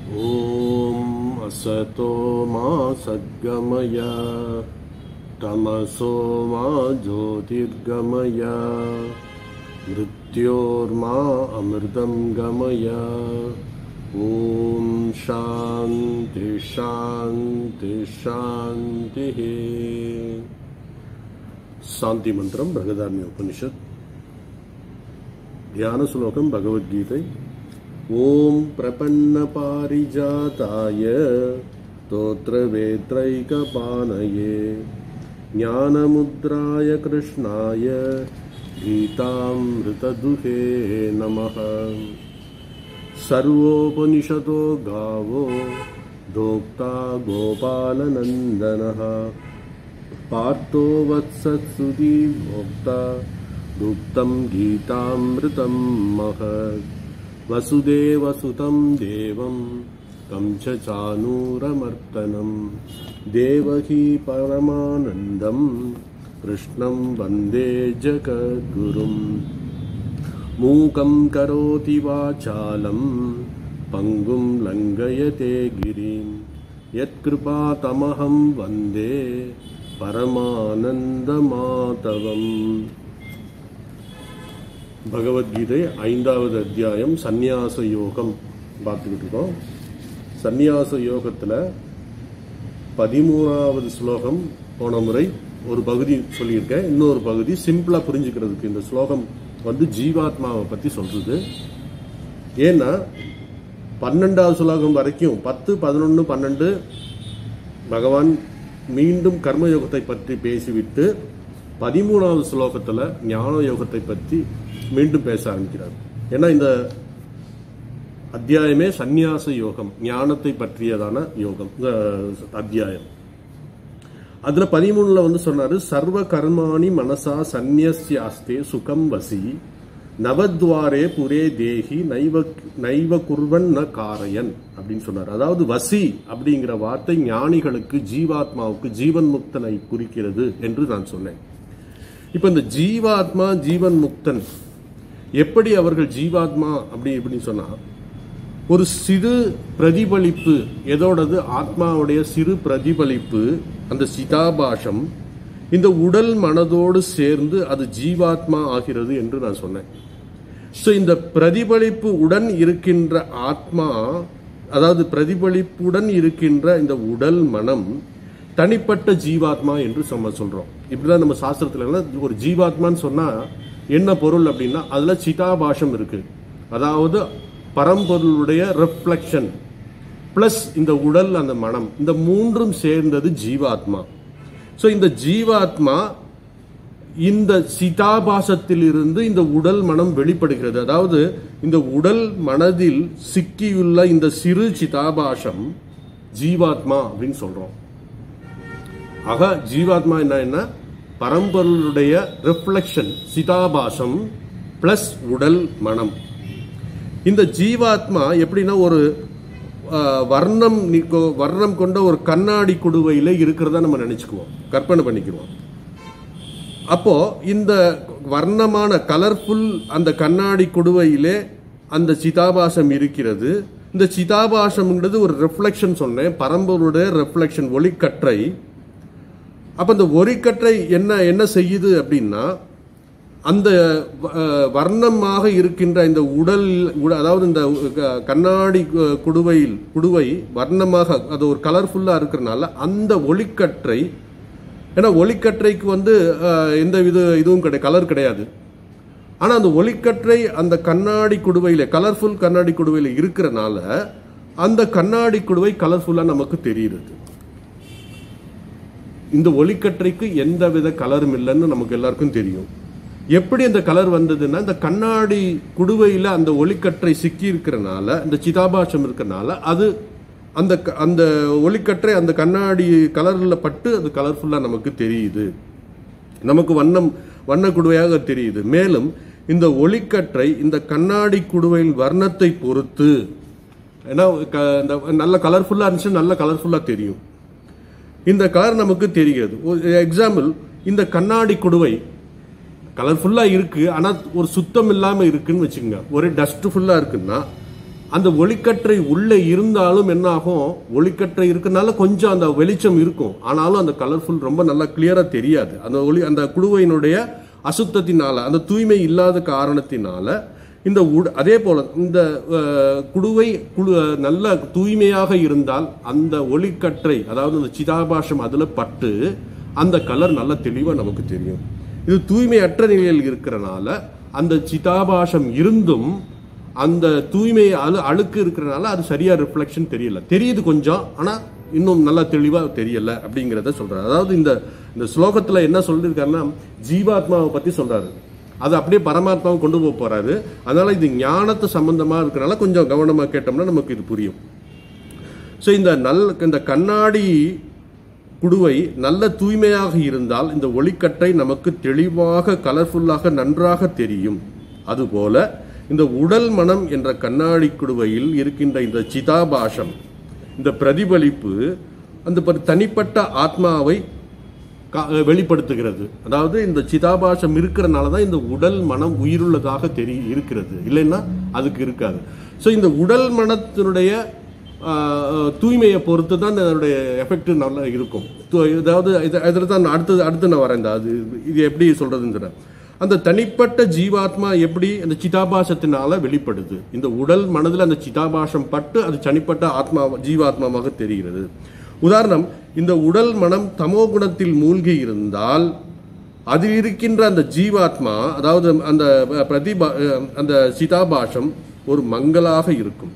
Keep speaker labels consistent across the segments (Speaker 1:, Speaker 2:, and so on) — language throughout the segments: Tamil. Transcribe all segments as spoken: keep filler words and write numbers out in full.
Speaker 1: ओम असतो मा सद्गमय तमसो मा ज्योतिर्गमय मृत्योर्मा अमृतं गमय। ओम शांति शांति शांति। शांति मंत्रम बृहदारण्य उपनिषद ध्यान श्लोकम भगवद्गीता। ओम प्रपन्न पारिजाताय स्तोत्रवेत्रैकपाणये ज्ञानमुद्राय कृष्णाय गीतामृतदुहे नमः। सर्वोपनिषदो गावो दोक्ता गोपालनन्दनः पार्थो वत्सत्सुधी भोक्ता दुक्तं गीतामृतं महत्। वसुदेवसुतं देवं तं च चानूरमर्दनं देवकी परमानन्दं कृष्णं वन्दे जगद्गुरुम्। मूकं करोति वाचालं पङ्गुं लङ्घयते गिरिं यत्कृपातमहं वन्दे परमानन्दमाधवम्। பகவத்கீதை ஐந்தாவது அத்தியாயம் சந்நியாச யோகம் பார்த்துக்கிட்டு இருக்கோம். சந்நியாச யோகத்தில் பதிமூணாவது ஸ்லோகம் போன முறை ஒரு பகுதி சொல்லியிருக்கேன். இன்னொரு பகுதி சிம்பிளா புரிஞ்சுக்கிறதுக்கு இந்த ஸ்லோகம் வந்து ஜீவாத்மாவை பத்தி சொல்றது. ஏன்னா பன்னெண்டாவது ஸ்லோகம் வரைக்கும் பத்து பதினொன்னு பன்னெண்டு பகவான் மீண்டும் கர்மயோகத்தை பற்றி பேசிவிட்டு பதிமூணாவது ஸ்லோகத்துல ஞான யோகத்தை பற்றி மீண்டும் பேச ஆரம்பிக்கிறார். ஏன்னா இந்த அத்தியாயமே சந்நியாச யோகம், ஞானத்தை பற்றியதான யோகம் அத்தியாயம். அதுல பதிமூணுல வந்து சொன்னாரு, சர்வ கர்மாணி மனசா சந்நியஸ்யாஸ்தே சுகம் வசி நவத்வாரே புரே தேகி நைவ நைவ குர்வன் ந காரயன் அப்படின்னு சொன்னார். அதாவது வசி அப்படிங்கிற வார்த்தை ஞானிகளுக்கு, ஜீவாத்மாவுக்கு, ஜீவன் முக்தனை குறிக்கிறது என்று நான் சொன்னேன். இப்ப இந்த ஜீவாத்மா ஜீவன் முக்தன் எப்படி அவர்கள் ஜீவாத்மா அப்படி இப்படின்னு சொன்னா, ஒரு சிறு பிரதிபலிப்பு, எதோடது ஆத்மாவுடைய சிறு பிரதிபலிப்பு, அந்த சிதாபாசம் இந்த உடல் மனதோடு சேர்ந்து அது ஜீவாத்மா ஆகிறது என்று நான் சொன்னேன். சோ இந்த பிரதிபலிப்பு உடன் இருக்கின்ற ஆத்மா, அதாவது பிரதிபலிப்புடன் இருக்கின்ற இந்த உடல் மனம் தனிப்பட்ட ஜீவாத்மா என்று நம்ம சொல்றோம். இப்படிதான் நம்ம சாஸ்திரத்துல ஒரு ஜீவாத்மான்னு சொன்னா என்ன பொருள் அப்படின்னா, அதுல சிதாபாசம் இருக்கு, அதாவது பரம்பொருளுடைய ரிஃப்ளெக்ஷன் பிளஸ் இந்த உடல், அந்த மனம், இந்த மூன்றும் சேர்ந்தது ஜீவாத்மா. சோ இந்த ஜீவாத்மா இந்த சிதாபாசத்தில் இருந்து இந்த உடல் மனம் வெளிப்படுகிறது. அதாவது இந்த உடல் மனதில் சிக்கியுள்ள இந்த சிறு சிதாபாசம் ஜீவாத்மா அப்படின்னு சொல்றோம். ஆக ஜீவாத்மா என்ன என்ன பரம்பொருளுடைய ரிஃப்ளெக்ஷன், சிதாபாசம் பிளஸ் உடல் மனம். இந்த ஜீவாத்மா எப்படின்னா ஒரு வர்ணம் வர்ணம் கொண்ட ஒரு கண்ணாடி குடுவையில இருக்கிறதா நம்ம நினைச்சுக்குவோம், கற்பனை பண்ணிக்குவோம். அப்போ இந்த வர்ணமான கலர்ஃபுல் அந்த கண்ணாடி குடுவையிலே அந்த சிதாபாசம் இருக்கிறது. இந்த சிதாபாசம்ங்கிறது ஒரு ரிஃப்ளெக்ஷன் சொன்னேன், பரம்பொருளுடைய ரிஃப்ளெக்ஷன், ஒளிக்கற்றை. அப்ப இந்த ஒளிக்கற்றை என்ன என்ன செய்யுது அப்படின்னா, அந்த வர்ணமாக இருக்கின்ற இந்த உடல், அதாவது இந்த கண்ணாடி குடுவையில் குடுவை வர்ணமாக அது ஒரு கலர்ஃபுல்லா இருக்கிறனால அந்த ஒளிக்கற்றை, ஏன்னா ஒளிக்கற்றைக்கு வந்து எந்த வித இதுவும் கிடையாது, கலர் கிடையாது. ஆனா அந்த ஒளிக்கற்றை அந்த கண்ணாடி குடுவையில, கலர்ஃபுல் கண்ணாடி குடுவையில இருக்கிறனால அந்த கண்ணாடி குடுவை கலர்ஃபுல்லா நமக்கு தெரியுது. இந்த ஒளிக்கற்றைக்கு எந்த வித கலரும் இல்லைன்னு நமக்கு எல்லாருக்கும் தெரியும். எப்படி அந்த கலர் வந்ததுன்னா, இந்த கண்ணாடி குடுவையில அந்த ஒளிக்கற்றை சிக்கி இருக்கிறனால, இந்த சிதாபாசம் இருக்கிறனால அது அந்த அந்த ஒளிக்கற்றை அந்த கண்ணாடி கலர்ல பட்டு அது கலர்ஃபுல்லா நமக்கு தெரியுது, நமக்கு வண்ணம் வண்ண குடுவையாக தெரியுது. மேலும் இந்த ஒளிக்கற்றை இந்த கண்ணாடி குடுவையின் வர்ணத்தை பொறுத்து, ஏன்னா நல்ல கலர்ஃபுல்லா இருந்துச்சு, நல்ல கலர்ஃபுல்லா தெரியும், இந்த கலர் நமக்கு தெரிகிறது. எக்ஸாம்பிள், இந்த கண்ணாடி குடுவை கலர்ஃபுல்லா இருக்கு, ஆனா ஒரு சுத்தம் இல்லாம இருக்குன்னு வச்சுக்கோங்க, ஒரு டஸ்ட் ஃபுல்லா இருக்குன்னா அந்த ஒளிக்கற்றை உள்ளே இருந்தாலும் என்ன ஆகும், ஒளிக்கற்றை இருக்கனால கொஞ்சம் அந்த வெளிச்சம் இருக்கும், ஆனாலும் அந்த கலர்ஃபுல் ரொம்ப நல்லா கிளியரா தெரியாது. அந்த ஒளி அந்த குடுவையினுடைய அசுத்தத்தினால, அந்த தூய்மை இல்லாத காரணத்தினால இந்த அதே போல இந்த குடுவை குழு நல்ல தூய்மையாக இருந்தால் அந்த ஒளிக்கற்றை, அதாவது அந்த சிதாபாசம் அதுல பட்டு அந்த கலர் நல்ல தெளிவா நமக்கு தெரியும். இது தூய்மையற்ற நிலையில் இருக்கிறனால அந்த சிதாபாசம் இருந்தும் அந்த தூய்மை அழு அழுக்கு இருக்கிறனால அது சரியா ரிஃப்ளெக்ஷன் தெரியல, தெரியுது கொஞ்சம், ஆனா இன்னும் நல்லா தெளிவா தெரியல அப்படிங்கிறத சொல்றாரு. அதாவது இந்த இந்த ஸ்லோகத்துல என்ன சொல்லிருக்காருன்னா ஜீவாத்மாவை பத்தி சொல்றாரு, அது அப்படியே பரமாத்மாவை கொண்டு போக போறாரு. அதனால இது ஞானத்து சம்பந்தமா இருக்கிறனால கொஞ்சம் கவனமா கேட்டோம்னா நமக்கு இது புரியும். ஸோ இந்த நல் இந்த கண்ணாடி குடுவை நல்ல தூய்மையாக இருந்தால் இந்த ஒளிக்கற்றை நமக்கு தெளிவாக கலர்ஃபுல்லாக நன்றாக தெரியும். அதுபோல இந்த உடல் மனம் என்ற கண்ணாடி குடுவையில் இருக்கின்ற இந்த சிதாபாசம், இந்த பிரதிபலிப்பு அந்த தனிப்பட்ட ஆத்மாவை வெளிப்படுத்துகிறது. அதாவது இந்த சிதாபாசம் இருக்கிறனால தான் இந்த உடல் மனம் உயிருள்ளதாக தெரிய இருக்கிறது, இல்லைன்னா அதுக்கு இருக்காது. ஸோ இந்த உடல் மனத்தினுடைய தூய்மையை பொறுத்து தான் அதனுடைய எஃபெக்ட் நல்லா இருக்கும். அதாவது இதில் தான் அடுத்தது அடுத்து நான் வரேன், அது இது எப்படி சொல்றதுங்கிற அந்த தனிப்பட்ட ஜீவாத்மா எப்படி அந்த சிதாபாசத்தினால வெளிப்படுது. இந்த உடல் மனதில் அந்த சிதாபாசம் பட்டு அது தனிப்பட்ட ஆத்மா ஜீவாத்மாவாக தெரிகிறது. உதாரணம், இந்த உடல் மனம் தமோ குணத்தில் மூழ்கி இருந்தால் அதில் இருக்கின்ற அந்த ஜீவாத்மா, அதாவது அந்த பிரதிபா அந்த சிதாபாசம் ஒரு மங்கலாக இருக்கும்.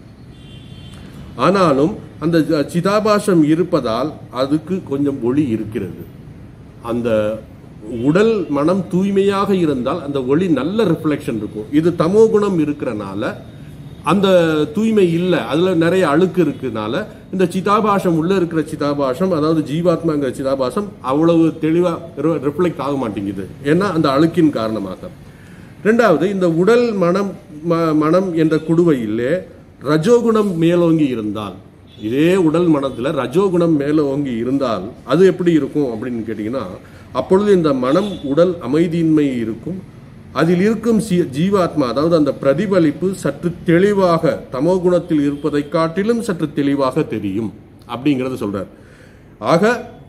Speaker 1: ஆனாலும் அந்த சிதாபாசம் இருப்பதால் அதுக்கு கொஞ்சம் ஒளி இருக்கிறது. அந்த உடல் மனம் தூய்மையாக இருந்தால் அந்த ஒளி நல்ல ரிஃப்ளெக்ஷன் இருக்கும். இது தமோ குணம் இருக்கிறனால அந்த தூய்மை இல்லை, அதுல நிறைய அழுக்கு இருக்குனால இந்த சிதாபாசம் உள்ள இருக்கிற சிதாபாசம், அதாவது ஜீவாத்மாங்கிற சிதாபாசம் அவ்வளவு தெளிவா ரிஃப்ளெக்ட் ஆக மாட்டேங்குது, ஏன்னா அந்த அழுக்கின் காரணமாக. ரெண்டாவது, இந்த உடல் மனம் மனம் என்ற குடுவையிலே ரஜோகுணம் மேலோங்கி இருந்தால், இதே உடல் மனத்துல ரஜோகுணம் மேலோங்கி இருந்தால் அது எப்படி இருக்கும் அப்படின்னு கேட்டீங்கன்னா, அப்பொழுது இந்த மனம் உடல் அமைதியின்மை இருக்கும். அதில் இருக்கும் ஜீவாத்மா, அதாவது அந்த பிரதிபலிப்பு சற்று தெளிவாக தமோ குணத்தில் இருப்பதை காட்டிலும் சற்று தெளிவாக தெரியும் அப்படிங்கறத சொல்றார். ஆக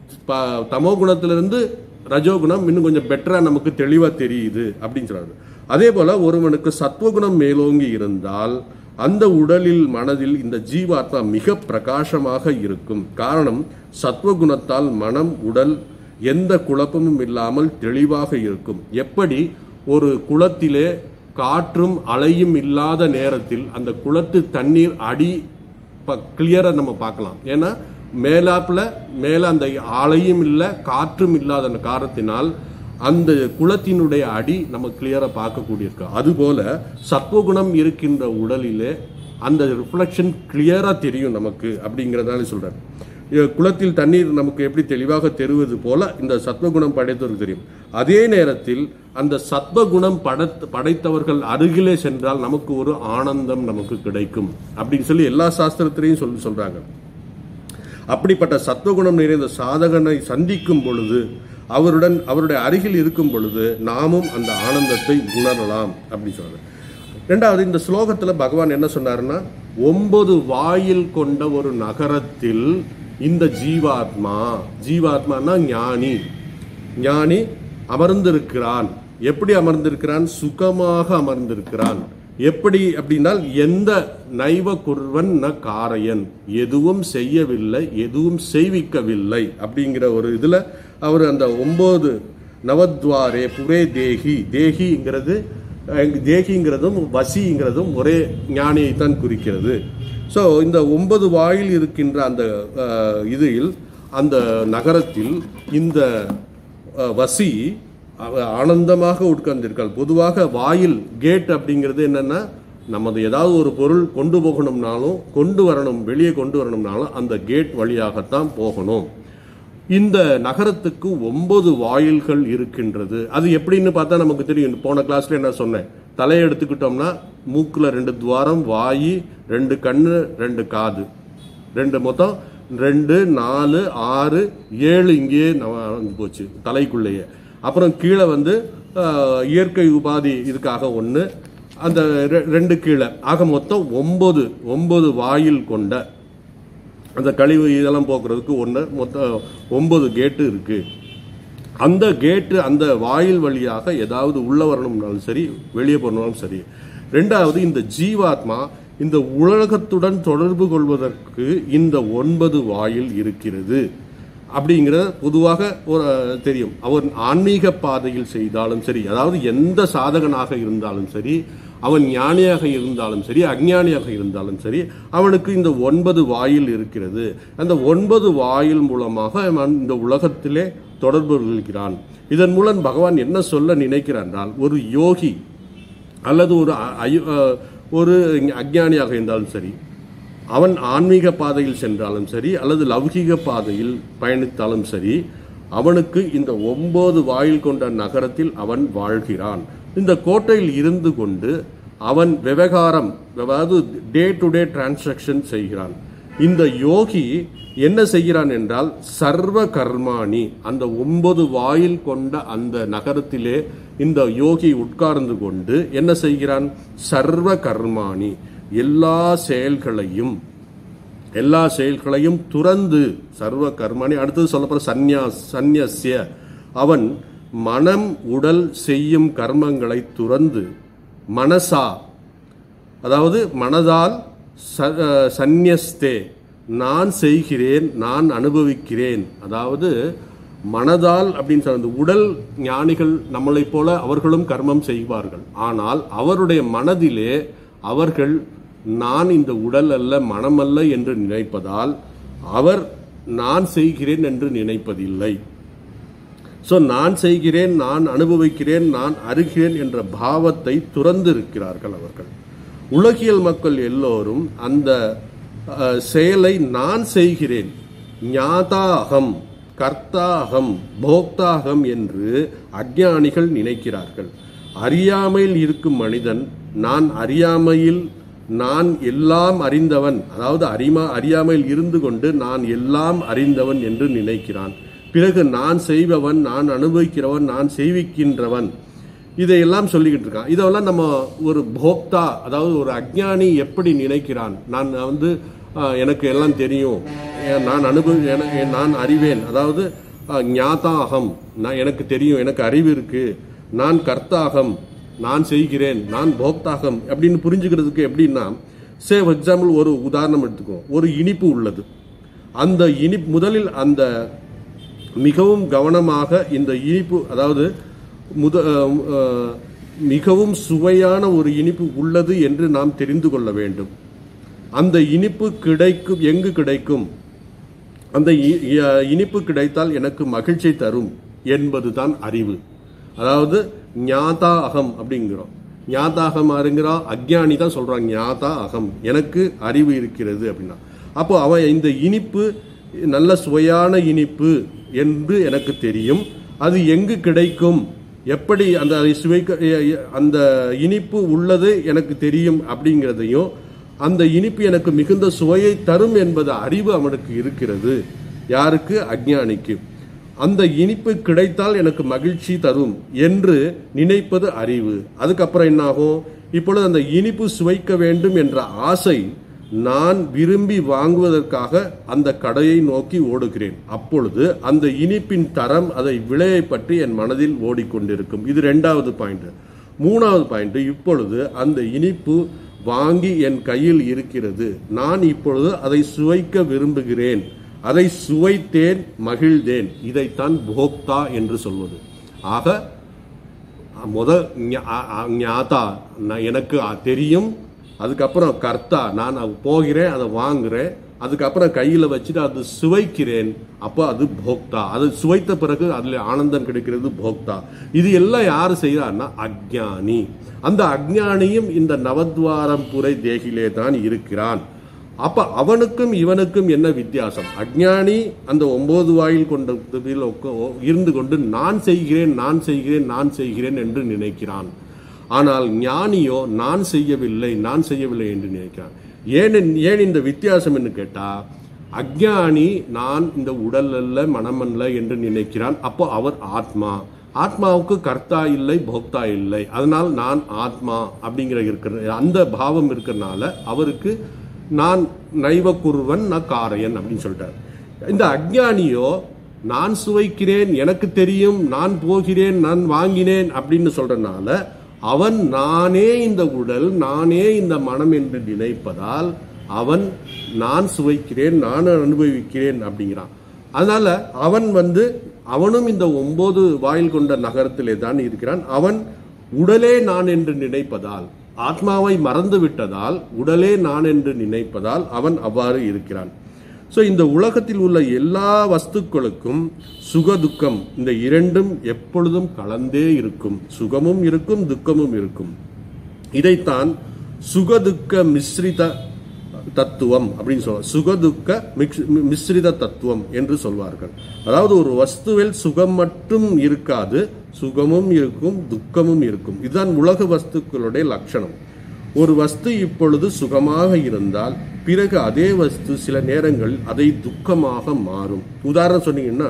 Speaker 1: தமோ குணத்திலிருந்து ரஜோகுணம் இன்னும் கொஞ்சம் பெட்டரா நமக்கு தெளிவா தெரியுது அப்படின்னு சொல்றாரு. அதே போல ஒருவனுக்கு சத்வகுணம் மேலோங்கி இருந்தால் அந்த உடலில் மனதில் இந்த ஜீவாத்மா மிக பிரகாசமாக இருக்கும். காரணம், சத்வகுணத்தால் மனம் உடல் எந்த குழப்பமும் இல்லாமல் தெளிவாக இருக்கும். எப்படி ஒரு குளத்திலே காற்றும் அலையும் இல்லாத நேரத்தில் அந்த குளத்து தண்ணீர் அடி கிளியரா நம்ம பார்க்கலாம், ஏன்னா மேலாப்புல மேல அந்த அலையும் இல்லை காற்றும் இல்லாத காரணத்தினால் அந்த குளத்தினுடைய அடி நம்ம கிளியரா பார்க்கக்கூடியிருக்கு. அதுபோல சத்வகுணம் இருக்கின்ற உடலிலே அந்த ரிஃப்ளெக்ஷன் கிளியரா தெரியும் நமக்கு அப்படிங்கிறதால சொல்றாரு. குளத்தில் தண்ணீர் நமக்கு எப்படி தெளிவாக தெரிவது போல இந்த சத்வகுணம் படைத்தவருக்கு தெரியும். அதே நேரத்தில் அந்த சத்வகுணம் படைத்தவர்கள் அருகிலே சென்றால் நமக்கு ஒரு ஆனந்தம் நமக்கு கிடைக்கும் அப்படின்னு சொல்லி எல்லா சாஸ்திரத்திலையும் சொல்லி சொல்றாங்க. அப்படிப்பட்ட சத்வகுணம் நிறைந்த சாதகனை சந்திக்கும் பொழுது, அவருடன் அவருடைய அருகில் இருக்கும் பொழுது நாமும் அந்த ஆனந்தத்தை உணரலாம் அப்படின்னு சொல்றாங்க. ரெண்டாவது, இந்த ஸ்லோகத்துல பகவான் என்ன சொன்னாருன்னா, ஒன்பது வாயில் கொண்ட ஒரு நகரத்தில் இந்த ஜீவாத்மா, ஜீவாத்மானா ஞானி, ஞானி அமர்ந்திருக்கிறான். எப்படி அமர்ந்திருக்கிறான்? சுகமாக அமர்ந்திருக்கிறான். எப்படி அப்படின்னா, எந்த நைவ குர்வன் ந காரையன், எதுவும் செய்யவில்லை எதுவும் செய்விக்கவில்லை அப்படிங்கிற ஒரு இதுல அவர் அந்த ஒன்பது நவத்வாரே புரே தேகி, தேகிங்கிறது தேகிங்கிறதும் வசிங்கிறதும் ஒரே ஞானியை தான் குறிக்கிறது. ஸோ இந்த ஒன்பது வாயில் இருக்கின்ற அந்த இதில் அந்த நகரத்தில் இந்த வசி ஆனந்தமாக உட்கார்ந்திருக்காள். பொதுவாக வாயில் கேட் அப்படிங்கிறது என்னன்னா, நமது ஏதாவது ஒரு பொருள் கொண்டு போகணும்னாலும் கொண்டு வரணும் வெளியே கொண்டு வரணும்னாலும் அந்த கேட் வழியாகத்தான் போகணும். இந்த நகரத்துக்கு ஒன்பது வாயில்கள் இருக்கின்றது. அது எப்படின்னு பார்த்தா நமக்கு தெரியும். போன கிளாஸ்ல என்ன சொன்னேன், தலையை எடுத்துக்கிட்டோம்னா மூக்குல ரெண்டு துவாரம், வாயி ரெண்டு கண்ணு ரெண்டு காது, ரெண்டு மொத்தம் ரெண்டு நாலு ஆறு ஏழு இங்கேயே போச்சு தலைக்குள்ளேயே. அப்புறம் கீழே வந்து இயற்கை உபாதி இதுக்காக ஒன்று, அந்த ரெண்டு கீழே ஆக மொத்தம் ஒன்பது ஒன்பது வாயில் கொண்ட அந்த கழிவு இதெல்லாம் போக்குறதுக்கு ஒன்று மொத்தம் ஒன்பது கேட்டு இருக்கு. அந்த கேட்டு அந்த வாயில் வழியாக ஏதாவது உள்ள வரணும்னாலும் சரி வெளியே போனாலும் சரி. ரெண்டாவது இந்த ஜீவாத்மா இந்த உலகத்துடன் தொடர்பு கொள்வதற்கு இந்த ஒன்பது வாயில் இருக்கிறது அப்படிங்கிற பொதுவாக ஒரு தெரியும். அவன் ஆன்மீக பாதையில் செய்தாலும் சரி, அதாவது எந்த சாதகனாக இருந்தாலும் சரி, அவன் ஞானியாக இருந்தாலும் சரி அஞ்ஞானியாக இருந்தாலும் சரி, அவனுக்கு இந்த ஒன்பது வாயில் இருக்கிறது. அந்த ஒன்பது வாயில் மூலமாக அவன் இந்த உலகத்திலே தொடர்பு கொள்கிறான். இதன் மூலம் பகவான் என்ன சொல்ல நினைக்கிறான் என்றால், ஒரு யோகி அல்லது ஒரு ஒரு அஞ்ஞானியாக இருந்தாலும் சரி, அவன் ஆன்மீக பாதையில் சென்றாலும் சரி அல்லது லௌகிக பாதையில் பயணித்தாலும் சரி, அவனுக்கு இந்த ஒன்பது வாயில் கொண்ட நகரத்தில் அவன் வாழ்கிறான். இந்த கோட்டையில் இருந்து கொண்டு அவன் விவகாரம், அதாவது டே டு டே டிரான்சாக்ஷன் செய்கிறான். இந்த யோகி என்ன செய்கிறான் என்றால், சர்வ கர்மாணி, அந்த ஒன்பது வாயில் கொண்ட அந்த நகரத்திலே இந்த யோகி உட்கார்ந்து கொண்டு என்ன செய்கிறான், சர்வ கர்மாணி, எல்லா செயல்களையும் எல்லா செயல்களையும் துறந்து, சர்வ கர்மாணி அடுத்தது சொல்லப்படுற சந்நியாஸ் சந்நியஸ்ய, அவன் மனம் உடல் செய்யும் கர்மங்களை துறந்து மனசா, அதாவது மனதால் சந்நியஸ்தே, நான் செய்கிறேன் நான் அனுபவிக்கிறேன், அதாவது மனதால் அப்படின்னு சொல்றது. உடல் ஞானிகள் நம்மளை போல அவர்களும் கர்மம் செய்வார்கள். ஆனால் அவருடைய மனதிலே அவர்கள் நான் இந்த உடல் அல்ல மனம் அல்ல என்று நினைப்பதால் அவர் நான் செய்கிறேன் என்று நினைப்பதில்லை. சோ நான் செய்கிறேன் நான் அனுபவிக்கிறேன் நான் அறிகிறேன் என்ற பாவத்தை துறந்து இருக்கிறார்கள் அவர்கள். உலகியல் மக்கள் எல்லோரும் அந்த செயலை நான் செய்கிறேன், ஞாதாகம் கர்த்தாகம் போக்தாகம் என்று அஞ்ஞானிகள் நினைக்கிறார்கள். அறியாமையில் இருக்கும் மனிதன் நான் அறியாமையில் நான் எல்லாம் அறிந்தவன், அதாவது அறிமா அறியாமையில் இருந்து கொண்டு நான் எல்லாம் அறிந்தவன் என்று நினைக்கிறான். பிறகு நான் செய்பவன் நான் அனுபவிக்கிறவன் நான் செய்விக்கின்றவன் இதையெல்லாம் சொல்லிக்கிட்டு இருக்கான். இதெல்லாம் நம்ம ஒரு போக்தா, அதாவது ஒரு அஞ்ஞானி எப்படி நினைக்கிறான், நான் வந்து எனக்கு எல்லாம் தெரியும், நான் அனுபவி நான் அறிவேன், அதாவது ஞாதாகம், நான் எனக்கு தெரியும் எனக்கு அறிவு இருக்கு, நான் கர்த்தாகம் நான் செய்கிறேன், நான் போக்தாகம் அப்படின்னு புரிஞ்சுக்கிறதுக்கு எப்படின்னா, சே ஃபார் எக்ஸாம்பிள் ஒரு உதாரணம் எடுத்துக்கோ. ஒரு இனிப்பு உள்ளது. அந்த இனிப்பு முதலில் அந்த மிகவும் கவனமாக இந்த இனிப்பு, அதாவது முத மிகவும் சுவையான ஒரு இனிப்பு உள்ளது என்று நாம் தெரிந்து கொள்ள வேண்டும். அந்த இனிப்பு கிடைக்கும், எங்கு கிடைக்கும், அந்த இனிப்பு கிடைத்தால் எனக்கு மகிழ்ச்சி தரும் என்பதுதான் அறிவு. அதாவது ஞாதா அகம் அப்படிங்கிறோம். ஞாதா அகம் அறிங்கிறா அஞ்ஞானி தான் சொல்றான் ஞாதா அகம், எனக்கு அறிவு இருக்கிறது அப்படின்னா. அப்போ அவன் இந்த இனிப்பு நல்ல சுவையான இனிப்பு என்று எனக்கு தெரியும், அது எங்கு கிடைக்கும், எப்படி அந்த சுவைக்க அந்த இனிப்பு உள்ளது எனக்கு தெரியும் அப்படிங்கிறதையும், அந்த இனிப்பு எனக்கு மிகுந்த சுவையை தரும் என்பது அறிவு அவனுக்கு இருக்கிறது. யாருக்கு? அஞ்ஞானிக்கு. அந்த இனிப்பு கிடைத்தால் எனக்கு மகிழ்ச்சி தரும் என்று நினைப்பது அறிவு. அதுக்கப்புறம் என்ன ஆகும், இப்பொழுது அந்த இனிப்பு சுவைக்க வேண்டும் என்ற ஆசை நான் விரும்பி வாங்குவதற்காக அந்த கடையை நோக்கி ஓடுகிறேன். அப்பொழுது அந்த இனிப்பின் தரம், அதை விலையை பற்றி என் மனதில் ஓடிக்கொண்டிருக்கும். இது ரெண்டாவது பாயிண்ட். மூணாவது பாயிண்ட், இப்பொழுது அந்த இனிப்பு வாங்கி என் கையில் இருக்கிறது, நான் இப்பொழுது அதை சுவைக்க விரும்புகிறேன், அதை சுவைத்தேன் மகிழ்ந்தேன், இதைத்தான் போக்தா என்று சொல்வது. ஆக முத ஞாதா எனக்கு தெரியும், அதுக்கப்புறம் கர்த்தா நான் போகிறேன் அதை வாங்குறேன், அதுக்கப்புறம் கையில வச்சுட்டு அது சுவைக்கிறேன், அப்போ அது போக்தா. அது சுவைத்த பிறகு அதுல ஆனந்தம் கிடைக்கிறது போக்தா. இது எல்லாம் யாரு செய்யறான்னா அஞ்ஞானி. அந்த அஞ்ஞானியும் இந்த நவத்வாரம் புரை தேகிலே தான் இருக்கிறான். அப்ப அவனுக்கும் இவனுக்கும் என்ன வித்தியாசம்? அஞ்ஞானி அந்த ஒன்பது வாயில் கொண்ட இருந்து கொண்டு நான் செய்கிறேன் நான் செய்கிறேன் நான் செய்கிறேன் என்று நினைக்கிறான். ஆனால் ஞானியோ நான் செய்யவில்லை நான் செய்யவில்லை என்று நினைக்கிறான். ஏன் ஏன் இந்த வித்தியாசம் என்று கேட்டா, அஞ்ஞானி நான் இந்த உடல் அல்ல மனம் அல்ல என்று நினைக்கிறான். அப்போ அவர் ஆத்மா. ஆத்மாவுக்கு கர்த்தா இல்லை, போக்தா இல்லை. அதனால் நான் ஆத்மா அப்படிங்கிற இருக்கிற அந்த பாவம் இருக்கிறதுனால அவருக்கு நான் நைவ குருவன் ந காரையன் அப்படின்னு சொல்லிட்டார். இந்த அஞ்ஞானியோ நான் சுவைக்கிறேன், எனக்கு தெரியும், நான் போகிறேன், நான் வாங்கினேன் அப்படின்னு சொல்றதுனால அவன் நானே இந்த உடல், நானே இந்த மனம் என்று நினைப்பதால் அவன் நான் சுவைக்கிறேன், நான் அனுபவிக்கிறேன் அப்படிங்கிறான். அதனால அவன் வந்து அவனும் இந்த ஒன்பது வாயில் கொண்ட நகரத்திலே தான் இருக்கிறான். அவன் உடலே நான் என்று நினைப்பதால், ஆத்மாவை மறந்து விட்டதால், உடலே நான் என்று நினைப்பதால் அவன் அவ்வாறு இருக்கிறான். ஸோ இந்த உலகத்தில் உள்ள எல்லா வஸ்துக்களுக்கும் சுக துக்கம் இந்த இரண்டும் எப்பொழுதும் கலந்தே இருக்கும். சுகமும் இருக்கும், துக்கமும் இருக்கும். இதைத்தான் சுகதுக்க மிஸ்ரித தத்துவம் அப்படின்னு சொல்வார். சுகதுக்க மிஸ்ரித தத்துவம் என்று சொல்வார்கள். அதாவது ஒரு வஸ்துவில் சுகம் மட்டும் இருக்காது, சுகமும் இருக்கும், துக்கமும் இருக்கும். இதுதான் உலக வஸ்துக்களுடைய லட்சணம். ஒரு வஸ்து இப்பொழுது சுகமாக இருந்தால் பிறகு அதே வஸ்து சில நேரங்கள் அதை துக்கமாக மாறும். உதாரணம் சொன்னீங்கன்னா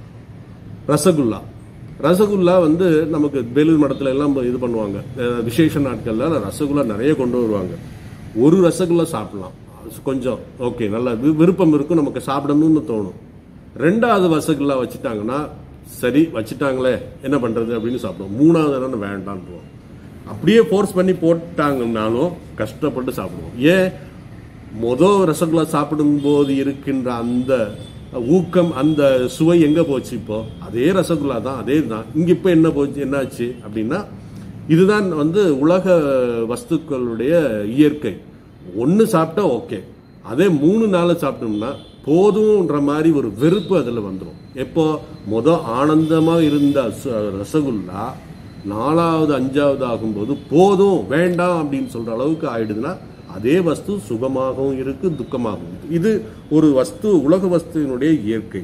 Speaker 1: ரசகுல்லா. ரசகுல்லா வந்து நமக்கு வேலூர் மடத்துல எல்லாம் இது பண்ணுவாங்க. விசேஷ நாட்கள்ல ரசகுல்லா நிறைய கொண்டு வருவாங்க. ஒரு ரசகுல்லா சாப்பிடலாம், கொஞ்சம் ஓகே, நல்ல விருப்பம் இருக்கும், நமக்கு சாப்பிடணும்னு தோணும். ரெண்டாவது ரசகுல்லா வச்சுட்டாங்கன்னா சரி வச்சுட்டாங்களே என்ன பண்றது அப்படின்னு சாப்பிடுவோம். மூணாவது வேண்டான்னு போவோம். அப்படியே ஃபோர்ஸ் பண்ணி போட்டாங்கன்னாலும் கஷ்டப்பட்டு சாப்பிடுவோம். ஏன்? மொதல் ரசகுல்லா சாப்பிடும் போது இருக்கின்ற அந்த ஊக்கம், அந்த சுவை எங்க போச்சு? இப்போ அதே ரசகுல்லா தான், அதே தான். இங்க இப்ப என்ன போச்சு, என்னாச்சு அப்படின்னா இதுதான் வந்து உலக வஸ்துக்களுடைய இயற்கை. ஒன்னு சாப்பிட்டா ஓகே, அதே மூணு நாள் சாப்பிட்டோம்னா போதும்ன்ற மாதிரி ஒரு வெறுப்பு அதுல வந்துடும். எப்போ மொத ஆனந்தமா இருந்த ரசகுல்லா நாலாவது அஞ்சாவது ஆகும்போது போதும் வேண்டாம் அப்படின்னு சொல்ற அளவுக்கு ஆயிடுதுன்னா அதே வஸ்து சுகமாகவும் இருக்கு, துக்கமாகவும் இருக்கு. இது ஒரு வஸ்து, உலக வஸ்துவினுடைய இயற்கை.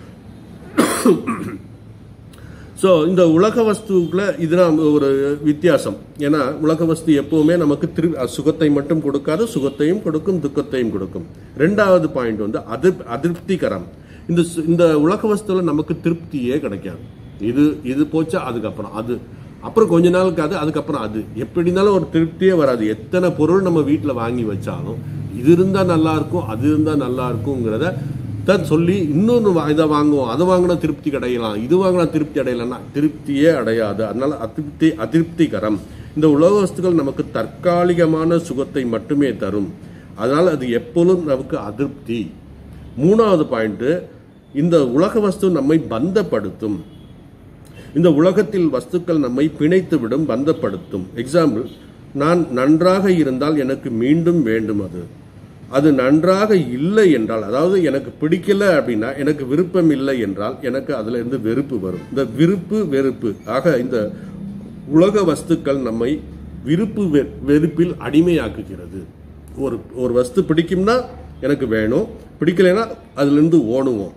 Speaker 1: ஸோ இந்த உலக வஸ்துக்குள்ள இதுதான் ஒரு வித்தியாசம். ஏன்னா உலக வஸ்து எப்பவுமே நமக்கு திரு சுகத்தை மட்டும் கொடுக்காது, சுகத்தையும் கொடுக்கும், துக்கத்தையும் கொடுக்கும். ரெண்டாவது பாயிண்ட் வந்து அதிர் அதிருப்திகரம். இந்த இந்த உலக வஸ்துல நமக்கு திருப்தியே கிடைக்காது. இது இது போச்சா அதுக்கப்புறம் அது, அப்புறம் கொஞ்ச நாளுக்கு அது, அதுக்கப்புறம் அது, எப்படி இருந்தாலும் ஒரு திருப்தியே வராது. எத்தனை பொருள் நம்ம வீட்டில் வாங்கி வச்சாலும் இது இருந்தா நல்லா இருக்கும், அது இருந்தா நல்லா இருக்குங்கிறத தான் சொல்லி இன்னொன்று இதை வாங்குவோம், அதை வாங்கினா திருப்தி கிடையலாம், இது வாங்கினா திருப்தி அடையலாம்னா திருப்தியே அடையாது. அதனால அதிருப்தி அதிருப்திகரம். இந்த உலக வஸ்துக்கள் நமக்கு தற்காலிகமான சுகத்தை மட்டுமே தரும். அதனால அது எப்பொழுதும் நமக்கு அதிருப்தி. மூணாவது பாயிண்ட், இந்த உலக வஸ்து நம்மை பந்தப்படுத்தும். இந்த உலகத்தில் வஸ்துக்கள் நம்மை பிணைத்து விடும், பந்தப்படுத்தும். எக்ஸாம்பிள், நான் நன்றாக இருந்தால் எனக்கு மீண்டும் வேண்டும். அது அது நன்றாக இல்லை என்றால், அதாவது எனக்கு பிடிக்கல அப்படின்னா, எனக்கு விருப்பம் இல்லை என்றால் எனக்கு அதுல இருந்து வெறுப்பு வரும். இந்த விருப்பு வெறுப்பு ஆக இந்த உலக வஸ்துக்கள் நம்மை விருப்பு வெறுப்பில் அடிமையாக்குகிறது. ஒரு ஒரு வஸ்து பிடிக்கும்னா எனக்கு வேணும், பிடிக்கலைன்னா அதுல இருந்து ஓடுவோம்.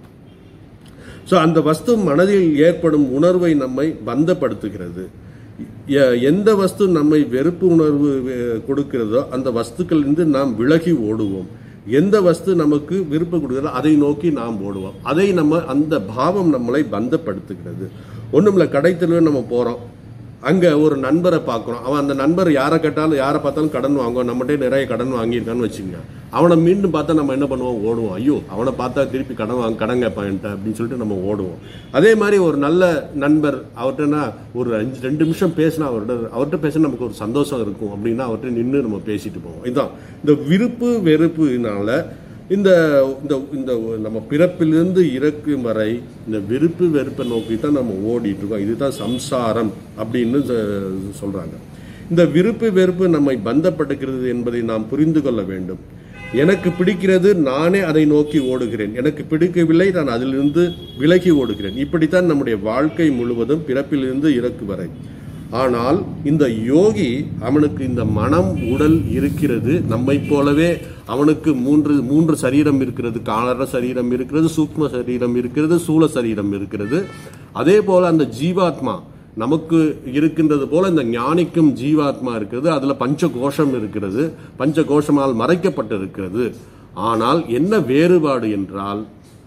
Speaker 1: ஸோ அந்த வஸ்து மனதில் ஏற்படும் உணர்வை நம்மை பந்தப்படுத்துகிறது. எந்த வஸ்து நம்மை வெறுப்பு உணர்வு கொடுக்கிறதோ அந்த வஸ்துக்கள் இருந்து நாம் விலகி ஓடுவோம். எந்த வஸ்து நமக்கு விருப்பம் கொடுக்கிறதோ அதை நோக்கி நாம் ஓடுவோம். அதை நம்ம அந்த பாவம் நம்மளை பந்தப்படுத்துகிறது. ஒண்ணுமில்ல, கடைத்தெருவு நம்ம போறோம், அங்க ஒரு நண்பரை பார்க்கிறோம். அவன் அந்த நண்பர் யாரை கேட்டாலும் யாரை பார்த்தாலும் கடன் வாங்குவோம். நம்மகிட்ட நிறைய கடன் வாங்கியிருக்கான்னு வச்சுக்கோங்க. அவனை மீண்டும் பார்த்தா நம்ம என்ன பண்ணுவோம்? ஓடுவோம். ஐயோ, அவனை பார்த்தா திருப்பி கடன் வாங்க கடன் கேட்பான்ட்ட அப்படின்னு சொல்லிட்டு நம்ம ஓடுவோம். அதே மாதிரி ஒரு நல்ல நண்பர், அவர்கிட்டனா ஒரு அஞ்சு ரெண்டு நிமிஷம் பேசினா அவர்கிட்ட அவர்கிட்ட பேச நமக்கு ஒரு சந்தோஷம் இருக்கும் அப்படின்னா அவர்கிட்ட நின்று நம்ம பேசிட்டு போவோம். இதுதான் இந்த விருப்பு வெறுப்புனால இந்த இந்த நம்ம பிறப்பிலிருந்து இறக்கும் வரை இந்த விருப்பு வெறுப்பை நோக்கி தான் நம்ம ஓடிட்டு இருக்கோம். இதுதான் சம்சாரம் அப்படின்னு சொல்றாங்க. இந்த விருப்பு வெறுப்பு நம்மை பந்தப்படுகிறது என்பதை நாம் புரிந்து கொள்ள வேண்டும். எனக்கு பிடிக்கிறது, நானே அதை நோக்கி ஓடுகிறேன். எனக்கு பிடிக்கவில்லை, நான் அதிலிருந்து விலகி ஓடுகிறேன். இப்படித்தான் நம்முடைய வாழ்க்கை முழுவதும் பிறப்பிலிருந்து இறக்கு வரை. ஆனால் இந்த யோகி, அவனுக்கு இந்த மனம் உடல் இருக்கிறது. நம்மை போலவே அவனுக்கு மூன்று மூன்று சரீரம் இருக்கிறது. காரண சரீரம் இருக்கிறது, சூக்ம சரீரம் இருக்கிறது, சூழ சரீரம் இருக்கிறது. அதே போல அந்த ஜீவாத்மா நமக்கு இருக்கின்றது போல இந்த ஞானிக்கும் ஜீவாத்மா இருக்கிறது. அதுல பஞ்ச கோஷம் இருக்கிறது, பஞ்ச கோஷமால் மறைக்கப்பட்டிருக்கிறது. ஆனால் என்ன வேறுபாடு என்றால்,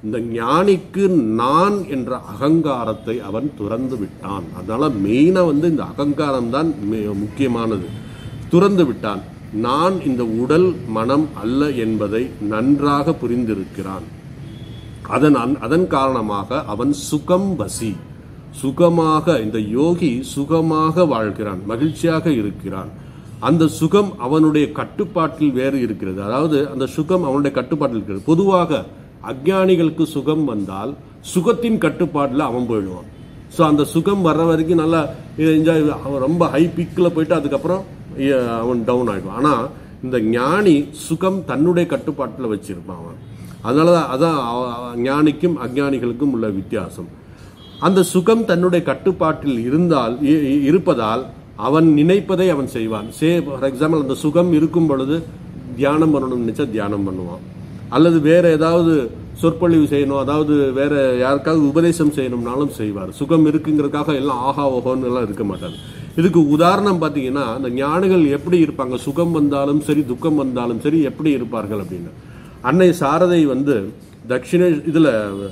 Speaker 1: இந்த ஞானிக்கு நான் என்ற அகங்காரத்தை அவன் துறந்து விட்டான். அதனால மெயினா வந்து இந்த அகங்காரம் தான் முக்கியமானது. துறந்து விட்டான். நான் இந்த உடல் மனம் அல்ல என்பதை நன்றாக புரிந்திருக்கிறான். அதன் அதன் காரணமாக அவன் சுகம் வசி, சுகமாக, இந்த யோகி சுகமாக வாழ்கிறான், மகிழ்ச்சியாக இருக்கிறான். அந்த சுகம் அவனுடைய கட்டுப்பாட்டில் வேறு இருக்கிறது. அதாவது அந்த சுகம் அவனுடைய கட்டுப்பாட்டில் இருக்கிறது. பொதுவாக அஞ்ஞானிகளுக்கு சுகம் வந்தால் சுகத்தின் கட்டுப்பாட்டில் அவன் போயிடுவான். ஸோ அந்த சுகம் வர்ற வரைக்கும் நல்லா என்ஜாய், அவன் ரொம்ப ஹை பீக்கில் போயிட்டு அதுக்கப்புறம் அவன் டவுன் ஆகிடுவான். ஆனால் இந்த ஞானி சுகம் தன்னுடைய கட்டுப்பாட்டில் வச்சிருப்பான் அவன். அதனால தான் அதான் ஞானிக்கும் அஞ்ஞானிகளுக்கும் உள்ள வித்தியாசம். அந்த சுகம் தன்னுடைய கட்டுப்பாட்டில் இருந்தால் இருப்பதால் அவன் நினைப்பதை அவன் செய்வான். சே ஃபார் எக்ஸாம்பிள், அந்த சுகம் இருக்கும் பொழுது தியானம் பண்ணணும்னு நினைச்சா தியானம் பண்ணுவான். அல்லது வேற ஏதாவது சொற்பொழிவு செய்யணும், அதாவது வேற யாருக்காவது உபதேசம் செய்யணும்னாலும் செய்வார். சுகம் இருக்குங்கிறதுக்காக எல்லாம் ஆஹா ஓஹோன்னு எல்லாம் இருக்க மாட்டார். இதுக்கு உதாரணம் பார்த்தீங்கன்னா, அந்த ஞானிகள் எப்படி இருப்பாங்க, சுகம் வந்தாலும் சரி துக்கம் வந்தாலும் சரி எப்படி இருப்பார்கள் அப்படின்னு. அன்னை சாரதை வந்து தட்சிண இதுல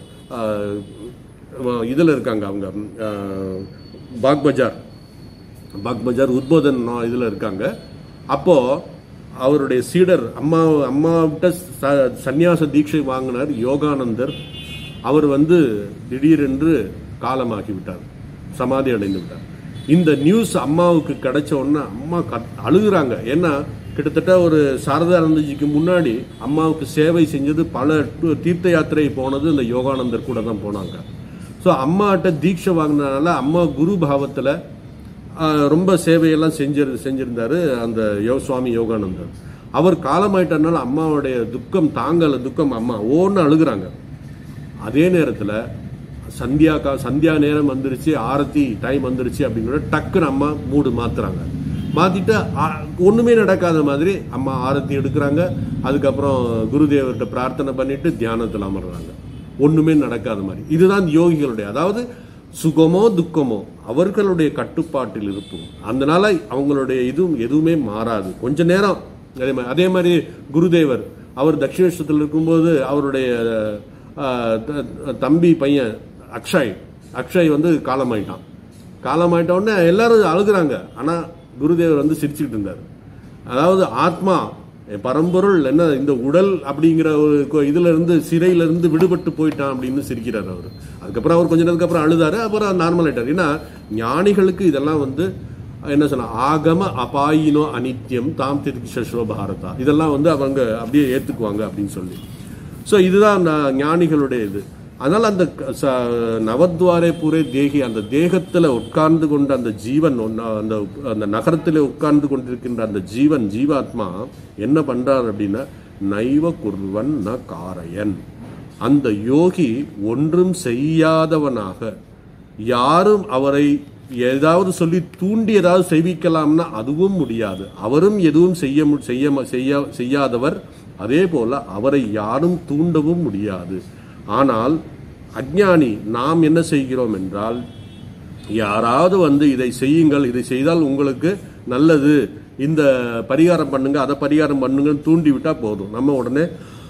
Speaker 1: இதுல இருக்காங்க, அவங்க பாக் பஜார் பாக் பஜார் உத்போதன் இதுல இருக்காங்க. அப்போ அவருடைய சீடர் அம்மா அம்மாவிட்ட சந்நியாச தீட்சை வாங்கினார் யோகானந்தர். அவர் வந்து திடீரென்று காலமாகி விட்டார், சமாதி அடைந்து விட்டார். இந்த நியூஸ் அம்மாவுக்கு கிடைச்ச உடனே அம்மா அழுகுறாங்க. ஏன்னா கிட்டத்தட்ட ஒரு சாரதானந்தஜிக்கு முன்னாடி அம்மாவுக்கு சேவை செஞ்சது, பல தீர்த்த யாத்திரை போனது இந்த யோகானந்தர் கூட தான் போனாங்க. ஸோ அம்மாட்ட தீட்சை வாங்கினதுனால அம்மா குரு பாவத்தில் ரொம்ப சேவையெல்லாம் செஞ்சு செஞ்சிருந்தாரு அந்த யோ சுவாமி யோகானந்தர். அவர் காலமாயிட்டனால அம்மாவுடைய துக்கம் தாங்கல, துக்கம் அம்மா ஓன்னு அழுகுறாங்க. அதே நேரத்தில் சந்தியா கா சந்தியா நேரம் வந்துருச்சு, ஆரத்தி டைம் வந்துருச்சு அப்படிங்கிற டக்குன்னு அம்மா மூடு மாத்துறாங்க. மாத்திட்டு ஒண்ணுமே நடக்காத மாதிரி அம்மா ஆரத்தி எடுக்கிறாங்க. அதுக்கப்புறம் குருதேவர்கிட்ட பிரார்த்தனை பண்ணிட்டு தியானத்தில் அமர்றாங்க. ஒண்ணுமே நடக்காத மாதிரி. இதுதான் யோகிகளுடைய, அதாவது சுகமோ துக்கமோ அவர்களுடைய கட்டுப்பாட்டில் இருக்கும். அதனால அவங்களுடைய இதுவும் எதுவுமே மாறாது. கொஞ்ச நேரம் அதே மாதிரி அதே மாதிரி குருதேவர் அவர் தட்சிணேஸ்வரத்தில் இருக்கும்போது அவருடைய தம்பி பையன் அக்ஷய் அக்ஷய் வந்து காலமாயிட்டான். காலமாயிட்ட உடனே எல்லாரும் அழுகுறாங்க. ஆனா குருதேவர் வந்து சிரிச்சுக்கிட்டு இருந்தார். அதாவது ஆத்மா பரம்பொருள் என்ன இந்த உடல் அப்படிங்கிற ஒரு இதுல இருந்து சிறையில இருந்து விடுபட்டு போயிட்டான் அப்படின்னு சிரிக்கிறார் அவர். அதுக்கப்புறம் அவர் கொஞ்ச நேரத்துக்கு அப்புறம் அழுதாரு, அப்புறம் நார்மல் ஆயிட்டார். ஏன்னா ஞானிகளுக்கு இதெல்லாம் வந்து என்ன சொன்னா, ஆகம அபாயினோ அனித்யம் தாம் திருஷோ பாரதா, இதெல்லாம் வந்து அவங்க அப்படியே ஏத்துக்குவாங்க அப்படின்னு சொல்லி. ஸோ இதுதான் ஞானிகளுடைய இது. அதனால அந்த நவத்வாரே பூரே தேகி, அந்த தேகத்துல உட்கார்ந்து கொண்ட அந்த ஜீவன், அந்த அந்த நகரத்தில் உட்கார்ந்து கொண்டிருக்கின்ற அந்த ஜீவன் ஜீவாத்மா என்ன பண்றார் அப்படின்னா, நைவ குர்வன் ந காரயன். அந்த யோகி ஒன்றும் செய்யாதவனாக, யாரும் அவரை ஏதாவது சொல்லி தூண்டி ஏதாவது செய்விக்கலாம்னா அதுவும் முடியாது. அவரும் எதுவும் செய்ய செய்ய செய்யாதவர். அதே போல அவரை யாரும் தூண்டவும் முடியாது. ஆனால் அஞ்ஞானி நாம் என்ன செய்கிறோம் என்றால், யாராவது வந்து இதை செய்யுங்கள், இதை செய்தால் உங்களுக்கு நல்லது, இந்த பரிகாரம் பண்ணுங்க, அதை பரிகாரம் பண்ணுங்கன்னு தூண்டி விட்டா போதும், நம்ம உடனே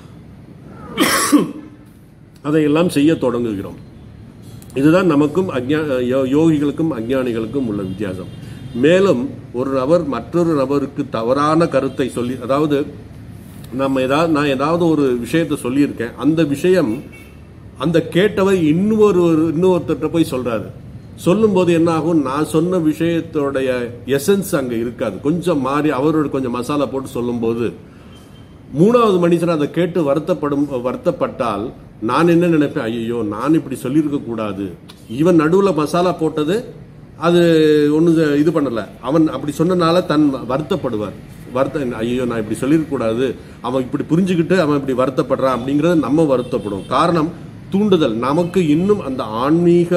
Speaker 1: அதையெல்லாம் செய்ய தொடங்குகிறோம். இதுதான் நமக்கும் அஞ்ஞா யோகிகளுக்கும் அஞ்ஞானிகளுக்கும் உள்ள வித்தியாசம். மேலும் ஒரு நபர் மற்றொரு நபருக்கு தவறான கருத்தை சொல்லி, அதாவது நம்ம ஏதாவது நான் ஏதாவது ஒரு விஷயத்தை சொல்லியிருக்கேன், அந்த விஷயம் அந்த கேட்டவர் இன்னொரு இன்னொருத்தர்கிட்ட போய் சொல்றாரு. சொல்லும் போது என்ன ஆகும், நான் சொன்ன விஷயத்தோடைய எசன்ஸ் அங்க இருக்காது, கொஞ்சம் மாறி அவரோட கொஞ்சம் மசாலா போட்டு சொல்லும் போது மூணாவது மனுஷன் அதை கேட்டு வருத்தப்படும் வருத்தப்பட்டால் நான் என்ன நினைப்பேன், ஐயோ நான் இப்படி சொல்லியிருக்க கூடாது, இவன் நடுவில் மசாலா போட்டது அது ஒன்று இது பண்ணல, அவன் அப்படி சொன்னனால தன் வருத்தப்படுவார். வருத்த ஐயோ நான் இப்படி சொல்லியிருக்க கூடாது, அவன் இப்படி புரிஞ்சுக்கிட்டு அவன் இப்படி வருத்தப்படுறான் அப்படிங்கறது நம்ம வருத்தப்படும். காரணம் தூண்டுதல். நமக்கு இன்னும் அந்த ஆன்மீக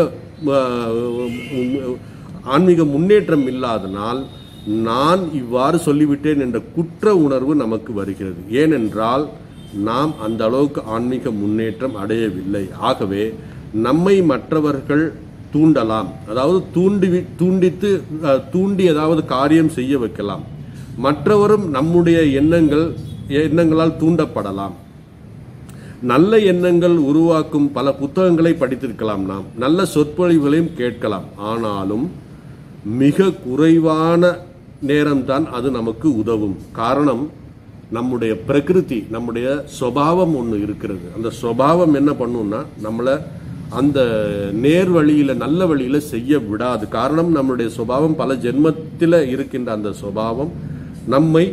Speaker 1: ஆன்மீக முன்னேற்றம் இல்லாதனால் நான் இவ்வாறு சொல்லிவிட்டேன் என்ற குற்ற உணர்வு நமக்கு வருகிறது. ஏனென்றால் நாம் அந்த அளவுக்கு ஆன்மீக முன்னேற்றம் அடையவில்லை. ஆகவே நம்மை மற்றவர்கள் தூண்டலாம், அதாவது தூண்டி தூண்டித்து தூண்டி ஏதாவது காரியம் செய்ய வைக்கலாம். மற்றவரும் நம்முடைய எண்ணங்கள் எண்ணங்களால் தூண்டப்படலாம். நல்ல எண்ணங்கள் உருவாக்கும் பல புத்தகங்களை படித்திருக்கலாம், நாம் நல்ல சொற்பொழிவுகளையும் கேட்கலாம். ஆனாலும் மிக குறைவான நேரம்தான் அது நமக்கு உதவும். காரணம், நம்முடைய பிரகிருதி, நம்முடைய சுபாவம் ஒன்று இருக்கிறது. அந்த சுபாவம் என்ன பண்ணும்னா நம்மளை அந்த நேர் வழியில, நல்ல வழியில செய்ய விடாது. காரணம், நம்முடைய சுபாவம் பல ஜென்மத்தில் இருக்கின்ற அந்த சுபாவம் நம்மை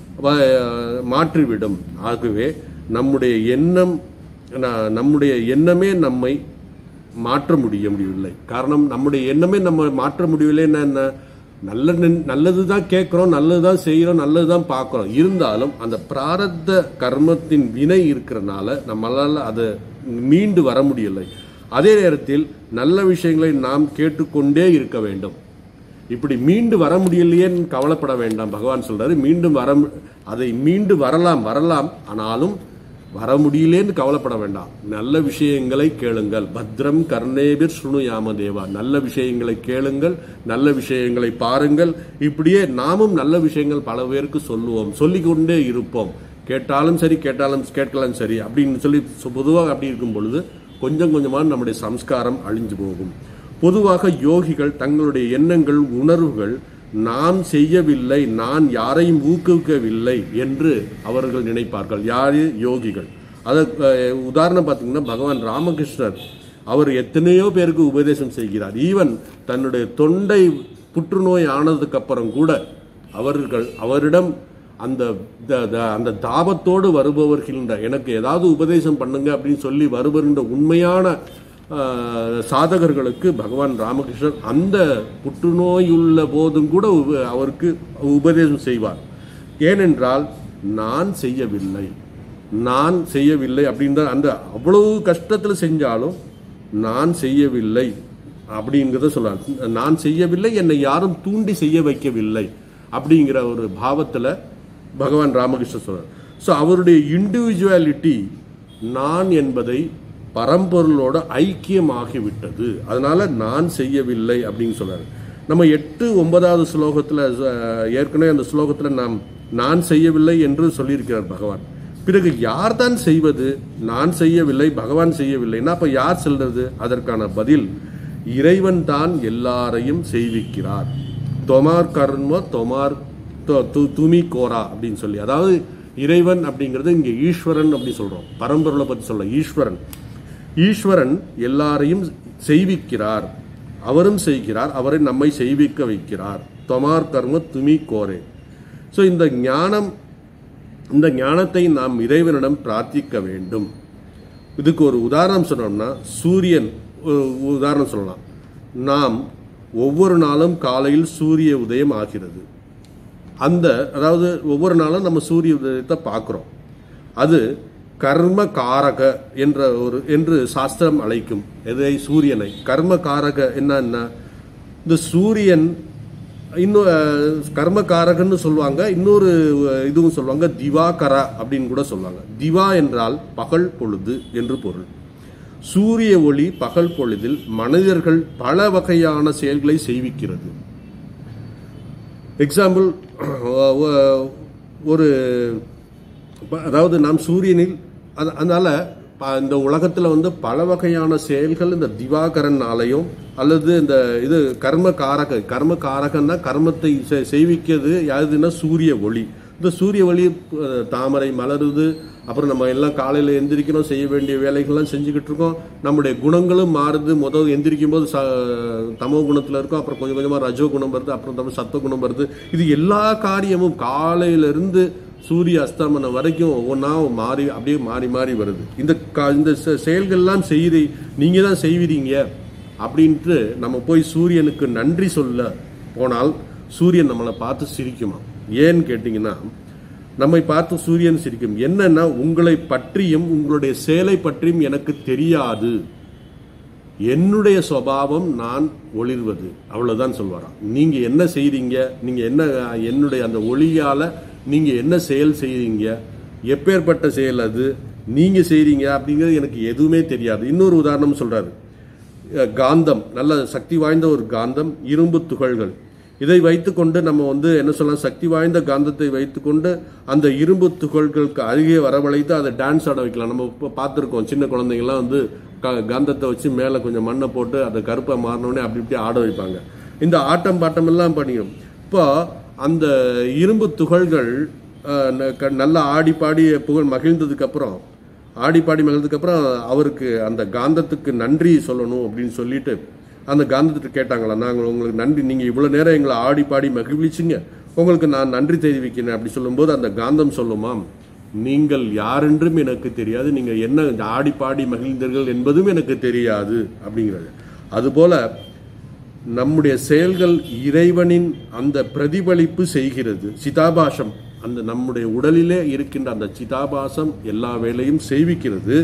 Speaker 1: மாற்றிவிடும். ஆகவே நம்முடைய எண்ணம் நம்முடைய எண்ணமே நம்மை மாற்ற முடிய முடியவில்லை. காரணம், நம்முடைய எண்ணமே நம்ம மாற்ற முடியவில்லைன்னா என்ன, நல்ல நல்லது தான் கேட்குறோம், நல்லது தான் செய்கிறோம், நல்லது தான் பார்க்குறோம். இருந்தாலும் அந்த பிராரத்த கர்மத்தின் வினை இருக்கிறனால நம்மளால் அதை மீண்டு வர முடியலை. அதே நேரத்தில் நல்ல விஷயங்களை நாம் கேட்டுக்கொண்டே இருக்க வேண்டும். இப்படி மீண்டு வர முடியலையேன்னு கவலைப்பட வேண்டாம். பகவான் சொல்றாரு, மீண்டும் வர அதை மீண்டு வரலாம் வரலாம் ஆனாலும் வர முடியலேன்னு கவலைப்பட வேண்டாம். நல்ல விஷயங்களை கேளுங்கள். பத்ரம் கர்ணேபிர் ஸ்ருணுயாம தேவா. நல்ல விஷயங்களை கேளுங்கள், நல்ல விஷயங்களை பாருங்கள். இப்படியே நாமும் நல்ல விஷயங்கள் பல பேருக்கு சொல்லுவோம், சொல்லிக்கொண்டே இருப்போம். கேட்டாலும் சரி, கேட்டாலும் கேட்கலாம் சரி அப்படின்னு சொல்லி பொதுவாக அப்படி இருக்கும் பொழுது கொஞ்சம் கொஞ்சமாக நம்முடைய சம்ஸ்காரம் அழிஞ்சு போகும். பொதுவாக யோகிகள் தங்களுடைய எண்ணங்கள், உணர்வுகள் நான் செய்யவில்லை, நான் யாரையும் ஊக்குவிக்கவில்லை என்று அவர்கள் நினைப்பார்கள். யாரு? யோகிகள். அதை உதாரணம் பார்த்தீங்கன்னா, பகவான் ராமகிருஷ்ணர் அவர் எத்தனையோ பேருக்கு உபதேசம் செய்கிறார். ஈவன் தன்னுடைய தொண்டை புற்றுநோய் ஆனதுக்கு அப்புறம் கூட அவர்கள் அவரிடம் அந்த அந்த தாபத்தோடு வருபவர்கள், எனக்கு ஏதாவது உபதேசம் பண்ணுங்க அப்படின்னு சொல்லி வருகின்ற உண்மையான சாதகர்களுக்கு பகவான் ராமகிருஷ்ணர் அந்த புற்றுநோயுள்ள போதும் கூட அவருக்கு உபதேசம் செய்வார். ஏனென்றால் நான் செய்யவில்லை, நான் செய்யவில்லை அப்படின்ற அந்த அவ்வளவு கஷ்டத்தில் செஞ்சாலும் நான் செய்யவில்லை அப்படிங்கிறத சொல்றார். நான் செய்யவில்லை, என்னை யாரும் தூண்டி செய்ய வைக்கவில்லை அப்படிங்கிற ஒரு பாவத்தில் பகவான் ராமகிருஷ்ணர் சொல்றார். ஸோ அவருடைய இண்டிவிஜுவாலிட்டி, நான் என்பதை பரம்பொருளோட ஐக்கியமாகிவிட்டது. அதனால நான் செய்யவில்லை அப்படின்னு சொல்றாரு. நம்ம எட்டு ஒன்பதாவது ஸ்லோகத்தில் ஏற்கனவே அந்த ஸ்லோகத்தில் நாம் நான் செய்யவில்லை என்று சொல்லியிருக்கிறார் பகவான். பிறகு யார் தான் செய்வது? நான் செய்யவில்லை, பகவான் செய்யவில்லைன்னா அப்ப யார் செல்றது? அதற்கான பதில், இறைவன் தான் எல்லாரையும் செய்விக்கிறார். தொமார் கர்ம தொமார் துமி கோரா அப்படின்னு சொல்லி, அதாவது இறைவன் அப்படிங்கிறது இங்க ஈஸ்வரன் அப்படி சொல்றோம். பரம்பொருளை பத்தி சொல்ல ஈஸ்வரன். ஈஸ்வரன் எல்லாரையும் செய்விக்கிறார், அவரும் செய்கிறார், அவரை நம்மை செய்விக்க வைக்கிறார். தொமார் கர்ம துமி கோரே. ஸோ இந்த ஞானம், இந்த ஞானத்தை நாம் இறைவனிடம் பிரார்த்திக்க வேண்டும். இதுக்கு ஒரு உதாரணம் சொன்னோம்னா, சூரியன் உதாரணம் சொல்லலாம். நாம் ஒவ்வொரு நாளும் காலையில் சூரிய உதயம் ஆகிறது. அந்த அதாவது ஒவ்வொரு நாளும் நம்ம சூரிய உதயத்தை பார்க்குறோம். அது கர்ம காரக என்ற ஒரு என்று சாஸ்திரம் அழைக்கும். எதை? சூரியனை. கர்ம காரக என்ன? இந்த சூரியன் இன்னும் கர்ம காரகன்னு சொல்லுவாங்க, இன்னொரு இதுவும் சொல்லுவாங்க, திவாகரா அப்படின்னு கூட சொல்லுவாங்க. திவா என்றால் பகல் பொழுது என்று பொருள். சூரிய ஒளி பகல் பொழுதில் மனிதர்கள் பல வகையான செயல்களை செய்விக்கிறது. எக்ஸாம்பிள், ஒரு அதாவது நாம் சூரியனில், அதனால இந்த உலகத்தில் வந்து பல வகையான செயல்கள் இந்த திவாகரனாலையும் அல்லது இந்த இது கர்ம காரக, கர்ம காரகன்னா கர்மத்தை செய்விக்கிறது யாருதுன்னா சூரிய ஒளி. இந்த சூரிய ஒளி தாமரை மலருது, அப்புறம் நம்ம எல்லாம் காலையில் எந்திரிக்கிறோம், செய்ய வேண்டிய வேலைகள்லாம் செஞ்சுக்கிட்டு இருக்கோம். நம்முடைய குணங்களும் மாறுது. முதல் எந்திரிக்கும் போது ச தமோ குணத்தில் இருக்கும், அப்புறம் கொஞ்சம் கொஞ்சமாக ரஜோ குணம் வருது, அப்புறம் நம்ம சத்துவ குணம் வருது. இது எல்லா காரியமும் காலையிலிருந்து சூரிய அஸ்தமனம் வரைக்கும் ஒவ்வொன்றா மாறி அப்படியே மாறி மாறி வருது. இந்த இந்த செயல்கள்லாம் செய்தி நீங்க தான் செய்வீங்க அப்படின்ட்டு நம்ம போய் சூரியனுக்கு நன்றி சொல்ல போனால் சூரியன் நம்மளை பார்த்து சிரிக்குமா? ஏன்னு கேட்டீங்கன்னா, நம்மை பார்த்து சூரியன் சிரிக்கும். என்னன்னா, உங்களை பற்றியும் உங்களுடைய செயலை பற்றியும் எனக்கு தெரியாது, என்னுடைய சுபாவம் நான் ஒளிர்வது, அவ்வளவுதான் சொல்வாராம். நீங்க என்ன செய்றீங்க, நீங்க என்ன என்னுடைய அந்த ஒளியால நீங்க என்ன செயல் செய்றீங்க, எப்பேற்பட்ட செயல் அது நீங்க செய்றீங்க அப்படிங்கிறது எனக்கு எதுவுமே தெரியாது. இன்னொரு உதாரணம் சொல்றாரு. காந்தம், நல்ல சக்தி வாய்ந்த ஒரு காந்தம், இரும்பு துகள்கள். இதை வைத்துக்கொண்டு நம்ம வந்து என்ன சொல்லலாம், சக்தி வாய்ந்த காந்தத்தை வைத்துக்கொண்டு அந்த இரும்பு துகள்களுக்கு அருகே வரவழைத்து அதை டான்ஸ் ஆட வைக்கலாம். நம்ம இப்போ பார்த்துருக்கோம், சின்ன குழந்தைங்கலாம் வந்து காந்தத்தை வச்சு மேலே கொஞ்சம் மண்ணை போட்டு அதை கருப்பை மாறினோடனே அப்படி இப்படி ஆட வைப்பாங்க. இந்த ஆட்டம் பாட்டம் எல்லாம் பண்ணிடும். இப்போ அந்த இரும்பு துகள்கள் நல்லா ஆடி பாடி புகழ் மகிழ்ந்ததுக்கு அப்புறம் ஆடி பாடி மகிழ்ந்ததுக்கு அப்புறம் அவருக்கு அந்த காந்தத்துக்கு நன்றி சொல்லணும் அப்படின்னு சொல்லிட்டு அந்த காந்தத்தை கேட்டாங்களா, நாங்கள் உங்களுக்கு நன்றி, நீங்கள் இவ்வளோ நேரம் எங்களை ஆடி பாடி மகிழ்ச்சிங்க, உங்களுக்கு நான் நன்றி தெரிவிக்கிறேன் அப்படி சொல்லும்போது அந்த காந்தம் சொல்லுமாம், நீங்கள் யாரென்றும் எனக்கு தெரியாது, நீங்கள் என்ன ஆடி பாடி மகிழ்ந்தீர்கள் என்பதும் எனக்கு தெரியாது அப்படிங்கிறது. அதுபோல நம்முடைய செயல்கள் இறைவனின் அந்த பிரதிபலிப்பு செய்கிறது. சிதாபாசம், அந்த நம்முடைய உடலிலே இருக்கின்ற அந்த சிதாபாசம் எல்லா வேலையும் செய்விக்கிறது.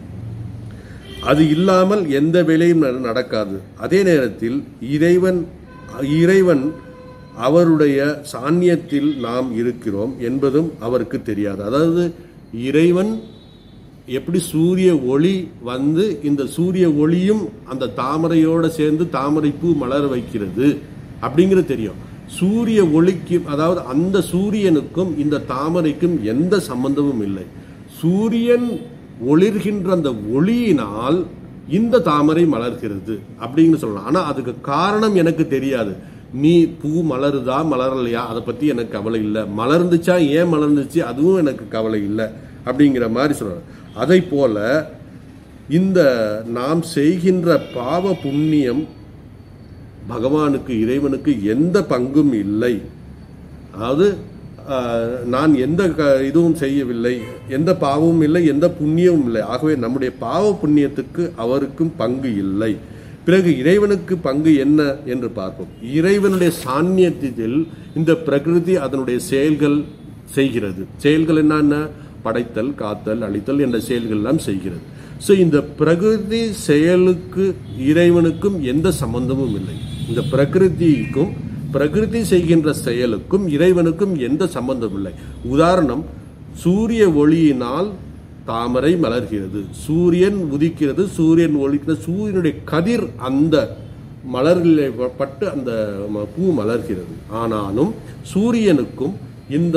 Speaker 1: அது இல்லாமல் எந்த வேலையும் நடக்காது. அதே நேரத்தில் இறைவன் இறைவன் அவருடைய சாநியத்தில் நாம் இருக்கிறோம் என்பதும் அவருக்கு தெரியாது. அதாவது இறைவன் எப்படி சூரிய ஒளி வந்து இந்த சூரிய ஒளியும் அந்த தாமரையோட சேர்ந்து தாமரை பூ மலர வைக்கிறது அப்படிங்கிறது தெரியும். சூரிய ஒளிக்கு, அதாவது அந்த சூரியனுக்கும் இந்த தாமரைக்கும் எந்த சம்பந்தமும் இல்லை. சூரியன் ஒளிர்கின்ற அந்த ஒளியினால் இந்த தாமரை மலர்கிறது அப்படின்னு சொல்லலாம். ஆனா அதுக்கு காரணம் எனக்கு தெரியாது. நீ பூ மலருதா மலரலையா அதை பத்தி எனக்கு கவலை இல்லை, மலர்ந்துச்சா ஏன் மலர்ந்துச்சு அதுவும் எனக்கு கவலை இல்லை அப்படிங்கிற மாதிரி சொல்றாங்க. அதை போல இந்த நாம் செய்கின்ற பாவ புண்ணியம் பகவானுக்கு இறைவனுக்கு எந்த பங்கும் இல்லை. அதாவது நான் எந்த இதுவும் செய்யவில்லை, எந்த பாவமும் இல்லை, எந்த புண்ணியமும் இல்லை. ஆகவே நம்முடைய பாவ புண்ணியத்துக்கு அவருக்கும் பங்கு இல்லை. பிறகு இறைவனுக்கு பங்கு என்ன என்று பார்ப்போம். இறைவனுடைய சாநியத்தில் இந்த பிரகிருதி அதனுடைய செயல்கள் செய்கிறது. செயல்கள் என்னன்னா படைத்தல், காத்தல், அழித்தல் என்ற செயல்கள் எல்லாம் செய்கிறது. ஸோ இந்த பிரகிருதி செயலுக்கு இறைவனுக்கும் எந்த சம்பந்தமும் இல்லை. இந்த பிரகிருதிக்கும் பிரகிருதி செய்கின்ற செயலுக்கும் இறைவனுக்கும் எந்த சம்பந்தம் இல்லை. உதாரணம், சூரிய ஒளியினால் தாமரை மலர்கிறது, சூரியன் உதிக்கிறது, சூரியன் ஒளிக்கிற சூரியனுடைய கதிர் அந்த மலரில் பட்டு அந்த பூ மலர்கிறது. ஆனாலும் சூரியனுக்கும் இந்த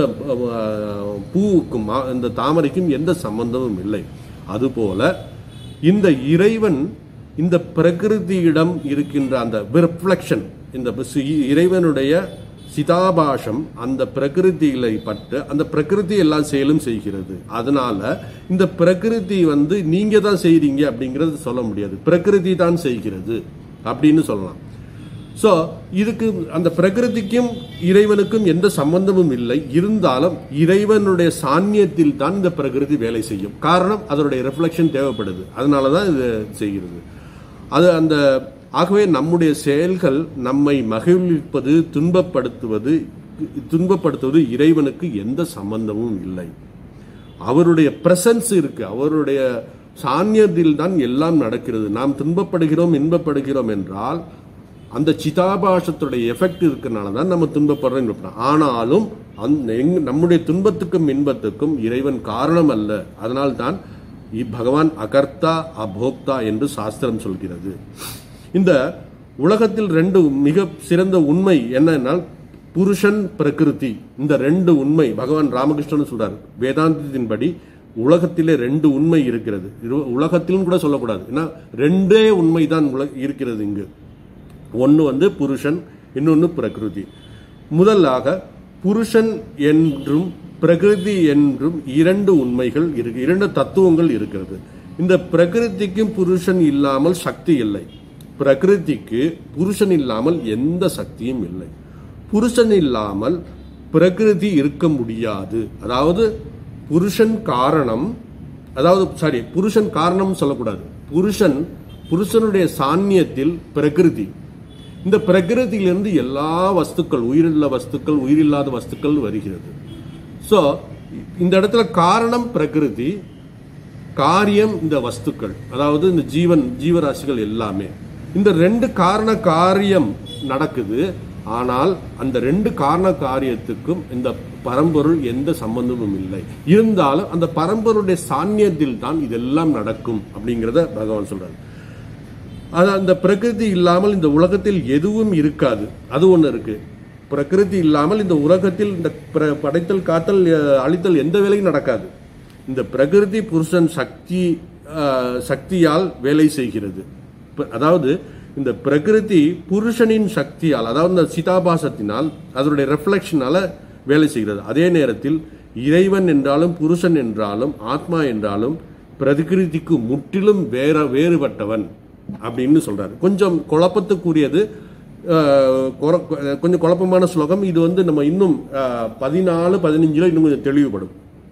Speaker 1: பூவுக்கும் இந்த தாமரைக்கும் எந்த சம்பந்தமும் இல்லை. அதுபோல இந்த இறைவன் இந்த பிரகிருதியிடம் இருக்கின்ற அந்த ரிஃப்ளெக்ஷன், இந்த இறைவனுடைய சிதாபாசம் அந்த பிரகிருதியில பட்டு அந்த பிரகிருதி எல்லாம் செயலும் செய்கிறது. அதனால இந்த பிரகிருதி வந்து நீங்க தான் செய்றீங்க அப்படிங்கறது சொல்ல முடியாது, பிரகிருதி தான் செய்கிறது அப்படின்னு சொல்லலாம். சோ இதுக்கு அந்த பிரகிருதிக்கும் இறைவனுக்கும் எந்த சம்பந்தமும் இல்லை. இருந்தாலும் இறைவனுடைய சாநியத்தில் தான் இந்த பிரகிருதி வேலை செய்யும். காரணம், அதனுடைய ரிஃப்ளெக்ஷன் தேவைப்படுது, அதனாலதான் இது செய்கிறது. அது அந்த ஆகவே நம்முடைய செயல்கள் நம்மை மகிழ்விப்பது, துன்பப்படுத்துவது துன்பப்படுத்துவது இறைவனுக்கு எந்த சம்பந்தமும் இல்லை. அவருடைய பிரசன்ஸ் இருக்கு, அவருடைய சாநியத்தில் தான் எல்லாம் நடக்கிறது. நாம் துன்பப்படுகிறோம், இன்பப்படுகிறோம் என்றால் அந்த சிதாபாசத்துடைய எஃபெக்ட் இருக்கிறனால தான் நம்ம துன்பப்படுறோம். ஆனாலும் நம்முடைய துன்பத்துக்கும் இன்பத்துக்கும் இறைவன் காரணம் அல்ல. அதனால்தான் பகவான் அகர்த்தா அபோக்தா என்று சாஸ்திரம் சொல்கிறது. இந்த உலகத்தில் ரெண்டு மிக சிறந்த உண்மை என்னன்னா புருஷன் பிரகிருதி. இந்த ரெண்டு உண்மை பகவான் ராமகிருஷ்ணன் சொல்றார். வேதாந்தத்தின்படி உலகத்திலே ரெண்டு உண்மை இருக்கிறது. உலகத்திலும் கூட சொல்லக்கூடாது, ஏன்னா ரெண்டே உண்மை தான் இருக்கிறது இங்கு. ஒன்னு வந்து புருஷன், இன்னொன்னு பிரகிருதி. முதலாக புருஷன் என்றும் பிரகிருதி என்றும் இரண்டு உண்மைகள் இருக்கு, இரண்டு தத்துவங்கள் இருக்கிறது. இந்த பிரகிருதிக்கும் புருஷன் இல்லாமல் சக்தி இல்லை, பிரகிருதிக்கு புருஷன் இல்லாமல் எந்த சக்தியும் இல்லை. புருஷன் இல்லாமல் பிரகிருதி இருக்க முடியாது. அதாவது புருஷன் காரணம், அதாவது சாரி புருஷன் காரணம் சொல்லக்கூடாது, புருஷன் புருஷனுடைய சாநியத்தில் பிரகிருதி. இந்த பிரகிருதியிலிருந்து எல்லா வஸ்துக்கள், உயிருள்ள வஸ்துக்கள், உயிரில்லாத வஸ்துக்கள் வருகிறது. சோ இந்த இடத்துல காரணம் பிரகிருதி, காரியம் இந்த வஸ்துக்கள், அதாவது இந்த ஜீவன் ஜீவராசிகள் எல்லாமே. இந்த ரெண்டு காரண காரியம் நடக்குது. ஆனால் அந்த ரெண்டு காரண காரியத்துக்கும் இந்த பரம்பொருள் எந்த சம்பந்தமும் இல்லை. இருந்தாலும் அந்த பரம்பொருளுடைய சாநியத்தில் தான் இதெல்லாம் நடக்கும் அப்படிங்கிறத பகவான் சொல்றாரு. அது அந்த பிரகிருதி இல்லாமல் இந்த உலகத்தில் எதுவும் இருக்காது. அது ஒண்ணு இருக்கு. பிரகிருதி இல்லாமல் இந்த உலகத்தில் இந்த படைத்தல் காத்தல் அழித்தல் எந்த வேலையும் நடக்காது. இந்த பிரகிருதி புருஷன் சக்தி சக்தியால் வேலை செய்கிறது. அதாவது இந்த பிரகிருதி புருஷனின் சக்தியால், அதாவது இந்த சிதாபாசத்தினால், அதனுடைய ரெஃப்ளெக்ஷனால வேலை செய்கிறது. அதே நேரத்தில் இறைவன் என்றாலும் புருஷன் என்றாலும் ஆத்மா என்றாலும் பிரகிருதிக்கு முற்றிலும் வேற வேறுபட்டவன் அப்படின்னு சொல்றாரு. கொஞ்சம் குழப்பத்துக்குரியது, கொஞ்சம் குழப்பமான ஸ்லோகம் இது. வந்து நம்ம இன்னும் பதினாலு பதினஞ்சுல இன்னும் கொஞ்சம் தெளிவுபடும்.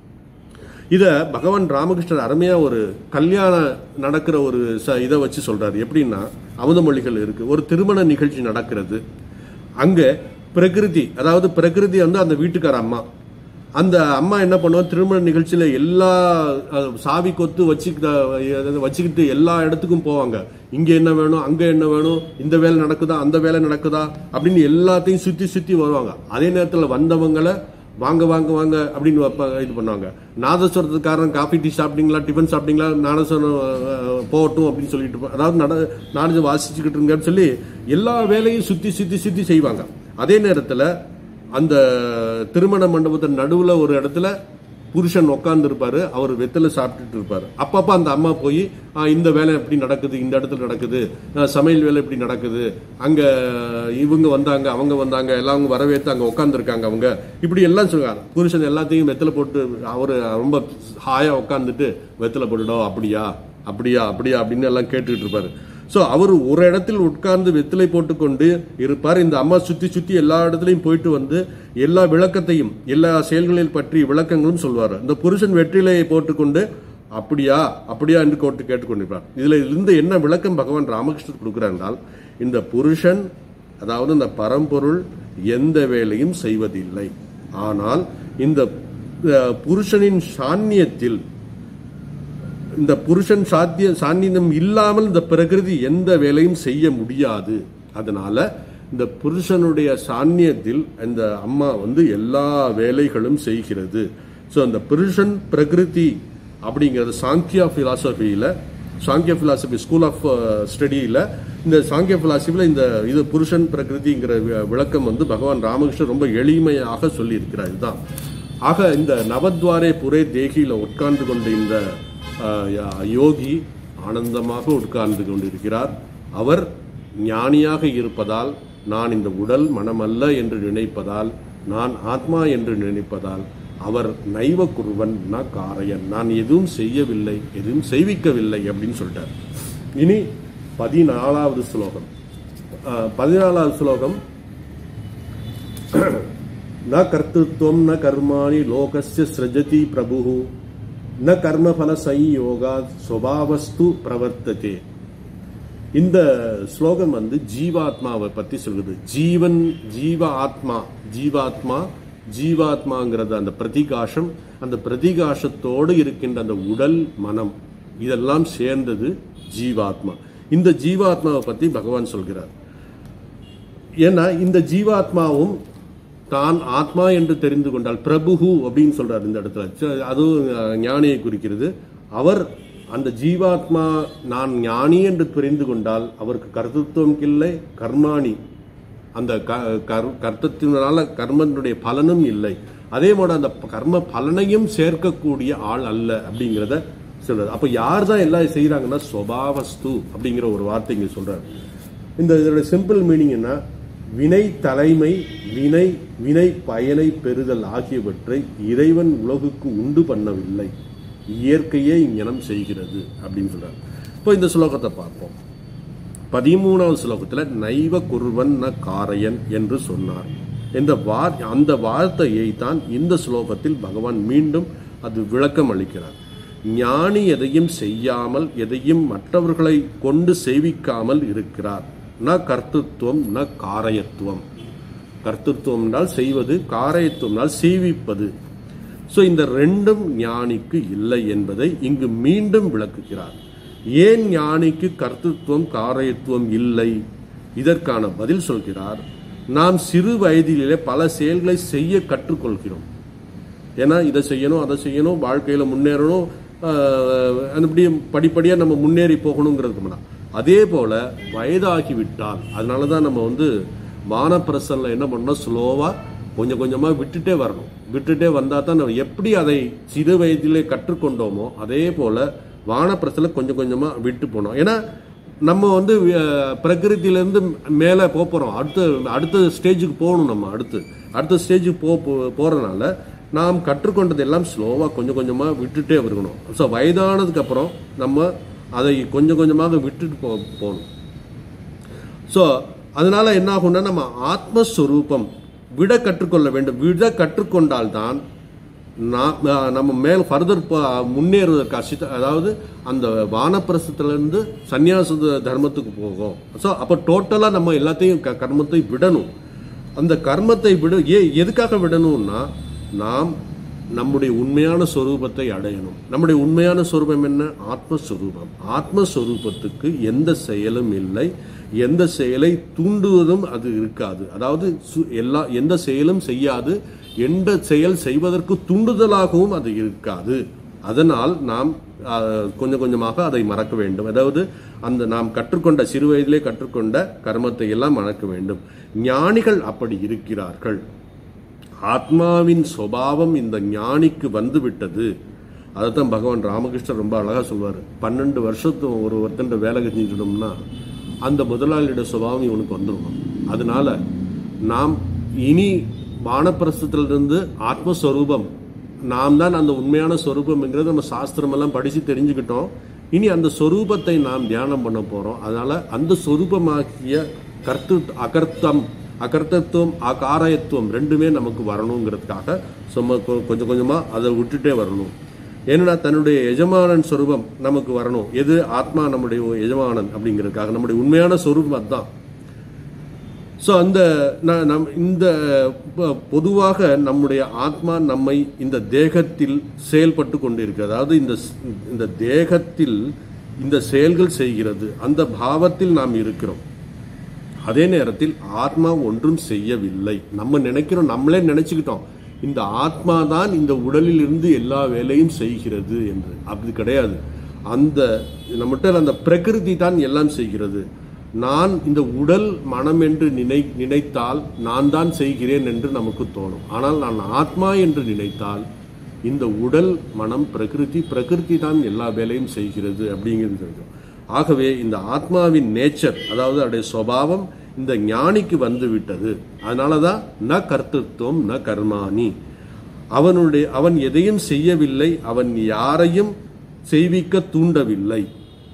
Speaker 1: இத பகவான் ராமகிருஷ்ணர் அருமையா ஒரு கல்யாணம் நடக்கிற ஒரு இதை வச்சு சொல்றாரு. எப்படின்னா, அமுதமொழிகள் இருக்கு. ஒரு திருமண நிகழ்ச்சி நடக்கிறது. அங்க பிரகிருதி, அதாவது பிரகிருதி வந்து அந்த வீட்டுக்கார அம்மா, அந்த அம்மா என்ன பண்ணுவோம், திருமண நிகழ்ச்சியில எல்லா சாவி கொத்து வச்சுக்கிட்ட வச்சுக்கிட்டு எல்லா இடத்துக்கும் போவாங்க. இங்க என்ன வேணும், அங்க என்ன வேணும், இந்த வேலை நடக்குதா, அந்த வேலை நடக்குதா அப்படின்னு எல்லாத்தையும் சுத்தி சுத்தி வருவாங்க. அதே நேரத்தில் வந்தவங்களை வாங்க வாங்க வாங்க அப்படின்னு இது பண்ணுவாங்க. நாதஸ்வரத்துக்காரன் காஃபி டீ சாப்பிட்டீங்களா, டிஃபன் சாப்பிட்டீங்களா, நாதஸ்வரம் போகட்டும் அப்படின்னு சொல்லிட்டு, அதாவது நட நாடு வாசிச்சுக்கிட்டு இருங்கன்னு சொல்லி எல்லா வேலையும் சுத்தி சுத்தி சுத்தி செய்வாங்க. அதே நேரத்தில் அந்த திருமண மண்டபத்தின் நடுவில் ஒரு இடத்துல புருஷன் உட்கார்ந்து இருப்பாரு, அவர் வெத்தலை சாப்பிட்டுட்டு இருப்பாரு. அப்பப்ப அந்த அம்மா போய் இந்த வேலை எப்படி நடக்குது, இந்த இடத்துல நடக்குது, சமையல் வேலை எப்படி நடக்குது, அங்க இவங்க வந்தாங்க அவங்க வந்தாங்க எல்லாம் அவங்க வரவேற்று அங்க உட்கார்ந்து இருக்காங்க அவங்க, இப்படி எல்லாம் சொல்லுவாங்க. புருஷன் எல்லாத்தையும் வெத்தலை போட்டு அவரு ரொம்ப ஹாயா உட்காந்துட்டு வெத்தலை போட்டுடும், அப்படியா அப்படியா அப்படியா அப்படின்னு எல்லாம் கேட்டுக்கிட்டு இருப்பாரு. ஸோ அவர் ஒரு இடத்தில் உட்கார்ந்து வெத்திலை போட்டுக்கொண்டு இருப்பார். இந்த அம்மா சுத்தி சுத்தி எல்லா இடத்துலையும் போயிட்டு வந்து எல்லா விளக்கத்தையும் எல்லா செயல்களில் பற்றி விளக்கங்களும் சொல்வார். இந்த புருஷன் வெற்றிலையை போட்டுக்கொண்டு அப்படியா அப்படியா என்று கோட்டு கேட்டுக்கொண்டிருப்பார். இதுல இருந்து என்ன விளக்கம் பகவான் ராமகிருஷ்ணர் கொடுக்கிறார் என்றால், இந்த புருஷன், அதாவது இந்த பரம்பொருள் எந்த வேலையும் செய்வதில்லை. ஆனால் இந்த புருஷனின் சாநியத்தில், இந்த புருஷன் சாத்திய சாநியம் இல்லாமல் இந்த பிரகிருதி எந்த வேலையும் செய்ய முடியாது. அதனால இந்த புருஷனுடைய சாநியத்தில் இந்த அம்மா வந்து எல்லா வேலைகளும் செய்கிறது. ஸோ அந்த புருஷன் பிரகிருதி அப்படிங்கிறது சாங்கியா பிலாசபியில, சாங்கிய பிலாசபி ஸ்கூல் ஆஃப் ஸ்டடியில, இந்த சாங்கிய பிலாசபியில இந்த இது புருஷன் பிரகிருதிங்கிற விளக்கம் வந்து பகவான் ராமகிருஷ்ணர் ரொம்ப எளிமையாக சொல்லி இருக்கிறார். இதுதான். ஆக இந்த நவத்வாரே புரே தேகியில உட்கார்ந்து கொண்ட இந்த யோகி ஆனந்தமாக உட்கார்ந்து கொண்டிருக்கிறார். அவர் ஞானியாக இருப்பதால், நான் இந்த உடல் மனமல்ல என்று நினைப்பதால், நான் ஆத்மா என்று நினைப்பதால், அவர் நைவ குருவன் ந காரையன், நான் எதுவும் செய்யவில்லை, எதுவும் செய்விக்கவில்லை அப்படின்னு சொல்லிட்டார். இனி பதினாலாவது ஸ்லோகம். பதினாலாவது ஸ்லோகம். ந கர்த்தத்வம் ந கர்மாணி லோகஸ்ய ஸ்ரஜதி பிரபு ந கர்மபல சம்யோகா ஸ்வபாவஸ்து பிரவர்த்ததே. இந்த ஸ்லோகம் வந்து ஜீவாத்மாவை பத்தி சொல்லுது. ஜீவன் ஜீவ ஆத்மா, ஜீவாத்மா ஜீவாத்மாங்கிறது அந்த பிரதிகாசம், அந்த பிரதிகாசத்தோடு இருக்கின்ற அந்த உடல் மனம் இதெல்லாம் சேர்ந்தது ஜீவாத்மா. இந்த ஜீவாத்மாவை பத்தி பகவான் சொல்கிறார். ஏன்னா இந்த ஜீவாத்மாவும் தான் ஆத்மா என்று தெரிந்து கொண்டால், பிரபுகு அப்படின்னு சொல்றாரு இந்த இடத்துல, அதுவும் ஞானியை குறிக்கிறது. அவர் அந்த ஜீவாத்மா நான் ஞானி என்று தெரிந்து கொண்டால் அவருக்கு கர்த்தத்துவம் இல்லை, கர்மாணி அந்த கர்த்தத்தினால கர்மனுடைய பலனும் இல்லை, அதே போல அந்த கர்ம பலனையும் சேர்க்கக்கூடிய ஆள் அல்ல அப்படிங்கிறத சொல்றாரு. அப்ப யார் தான் எல்லாம் செய்யறாங்கன்னா ஸ்வபாவஸ்து அப்படிங்கிற ஒரு வார்த்தை இங்க சொல்றாரு. இந்த இதோட சிம்பிள் மீனிங் என்ன, வினை தலைமை, வினை வினை பயனை பெறுதல் ஆகியவற்றை இறைவன் உலகுக்கு உண்டு பண்ணவில்லை, இயற்கையே இங்கனம் செய்கிறது அப்படின்னு சொல்றாரு. இப்போ இந்த ஸ்லோகத்தை பார்ப்போம். பதிமூணாவது ஸ்லோகத்துல நைவ குருவன் ந காரையன் என்று சொன்னார். இந்த வார் அந்த வார்த்தையை தான் இந்த ஸ்லோகத்தில் பகவான் மீண்டும் அது விளக்கம் அளிக்கிறார். ஞானி எதையும் செய்யாமல், எதையும் மற்றவர்களை கொண்டு செய்விக்காமல் இருக்கிறார். ந கர்த்தத்துவம் ந காரயத்துவம். கர்த்தத்துவம் என்றால் செய்வது, காரயத்துவம் என்றால் செய்விப்பது. சோ இந்த ரெண்டும் ஞானிக்கு இல்லை என்பதை இங்கு மீண்டும் விளக்குகிறார். ஏன் ஞானிக்கு கர்த்தத்துவம் காரயத்துவம் இல்லை? இதற்கான பதில் சொல்கிறார். நாம் சிறு வயதிலே பல செயல்களை செய்ய கற்றுக்கொள்கிறோம். ஏன்னா இதை செய்யணும், அதை செய்யணும், வாழ்க்கையில முன்னேறணும், அப்படி படிப்படியா நம்ம முன்னேறி போகணுங்கிறதுக்கு முன்னாடி. அதே போல வயதாகிவிட்டால், அதனாலதான் நம்ம வந்து வானப்பிரசன்ல என்ன பண்ணணும், ஸ்லோவா கொஞ்சம் கொஞ்சமா விட்டுட்டே வரணும். விட்டுட்டே வந்தா தான் நம்ம எப்படி அதை சிறு வயதிலே கற்றுக்கொண்டோமோ அதே போல வானப்பிரசன்ல கொஞ்சம் கொஞ்சமா விட்டு போனோம். ஏன்னா நம்ம வந்து பிரகிருத்திலேருந்து மேலே போக போகிறோம், அடுத்த அடுத்த ஸ்டேஜுக்கு போகணும். நம்ம அடுத்து அடுத்த ஸ்டேஜுக்கு போ போகிறனால நாம் கற்றுக்கொண்டது எல்லாம் ஸ்லோவாக கொஞ்சம் கொஞ்சமாக விட்டுட்டே இருக்கணும். ஸோ வயதானதுக்கு அப்புறம் நம்ம அதை கொஞ்சம் கொஞ்சமாக விட்டுட்டு போ போகணும் ஸோ அதனால என்ன ஆகும்னா, நம்ம ஆத்மஸ்வரூபம் விட கற்றுக்கொள்ள வேண்டும். விட கற்றுக்கொண்டால்தான் நம்ம மேல் ஃபர்தர் முன்னேறுவதற்கு அசித்த, அதாவது அந்த வானப்பிரசத்திலிருந்து சன்னியாச தர்மத்துக்கு போகும். ஸோ அப்போ டோட்டலாக நம்ம எல்லாத்தையும் கர்மத்தை விடணும். அந்த கர்மத்தை விட ஏ எதுக்காக விடணும்னா, நாம் நம்முடைய உண்மையான ஸ்வரூபத்தை அடையணும். நம்முடைய உண்மையான ஸ்வரூபம் என்ன? ஆத்மஸ்வரூபம். ஆத்மஸ்வரூபத்துக்கு எந்த செயலும் இல்லை, எந்த செயலை தூண்டுவதும் அது இருக்காது. அதாவது எல்லா எந்த செயலும் செய்யாது, எந்த செயல் செய்வதற்கு தூண்டுதலாகவும் அது இருக்காது. அதனால் நாம் கொஞ்சம் கொஞ்சமாக அதை மறக்க வேண்டும். அதாவது அந்த நாம் கற்றுக்கொண்ட சிறு வயதிலே கற்றுக்கொண்ட கர்மத்தை எல்லாம் மறக்க வேண்டும். ஞானிகள் அப்படி இருக்கிறார்கள். ஆத்மாவின் சுபாவம் இந்த ஞானிக்கு வந்து விட்டது. அதைத்தான் பகவான் ராமகிருஷ்ணர் ரொம்ப அழகா சொல்வார். பன்னெண்டு வருஷத்து ஒரு ஒருத்தன் வேலை செஞ்சிட்டோம்னா அந்த முதலாளியோட சுபாவம் இவனுக்கு வந்துடும். அதனால நாம் இனி வானப்பிரசத்திலிருந்து ஆத்மஸ்வரூபம், நாம் தான் அந்த உண்மையான ஸ்வரூபம்ங்கிறது நம்ம சாஸ்திரமெல்லாம் படித்து தெரிஞ்சுக்கிட்டோம். இனி அந்த ஸ்வரூபத்தை நாம் தியானம் பண்ண போகிறோம். அதனால் அந்த ஸ்வரூபமாக்கிய கர்த்து அகர்த்தம் அகர்த்தத்துவம் அகாரயத்துவம் ரெண்டுமே நமக்கு வரணுங்கிறதுக்காக சும்மா கொஞ்சம் கொஞ்சமாக அதை விட்டுட்டே வரணும். ஏன்னா தன்னுடைய எஜமானன் ஸ்வரூபம் நமக்கு வரணும். எது? ஆத்மா நம்முடைய எஜமானன் அப்படிங்கிறதுக்காக நம்முடைய உண்மையான ஸ்வரூபம் அதுதான். ஸோ அந்த நம் இந்த பொதுவாக நம்முடைய ஆத்மா நம்மை இந்த தேகத்தில் செயல்பட்டு கொண்டு இருக்கிறது. அதாவது இந்த இந்த தேகத்தில் இந்த செயல்கள் செய்கிறது, அந்த பாவத்தில் நாம் இருக்கிறோம். அதே நேரத்தில் ஆத்மா ஒன்றும் செய்யவில்லை. நம்ம நினைக்கிறோம், நம்மளே நினைச்சுக்கிட்டோம் இந்த ஆத்மா தான் இந்த உடலில் இருந்து எல்லா வேலையும் செய்கிறது என்று. அப்படி கிடையாது. அந்த நம்மகிட்ட அந்த பிரகிருதி தான் எல்லாம் செய்கிறது. நான் இந்த உடல் மனம் என்று நினை நினைத்தால் நான் தான் செய்கிறேன் என்று நமக்கு தோணும். ஆனால் நான் ஆத்மா என்று நினைத்தால் இந்த உடல் மனம் பிரகிருதி பிரகிருதி தான் எல்லா வேலையும் செய்கிறது அப்படிங்கிறது தெரியும். ஆகவே இந்த ஆத்மாவின் நேச்சர், அதாவது அவருடைய சுபாவம் இந்த ஞானிக்கு வந்து விட்டது. அதனாலதான் ந கர்த்தத்துவம் ந கர்மாணி. அவனுடைய அவன் எதையும் செய்யவில்லை, அவன் யாரையும் செய்விக்க தூண்டவில்லை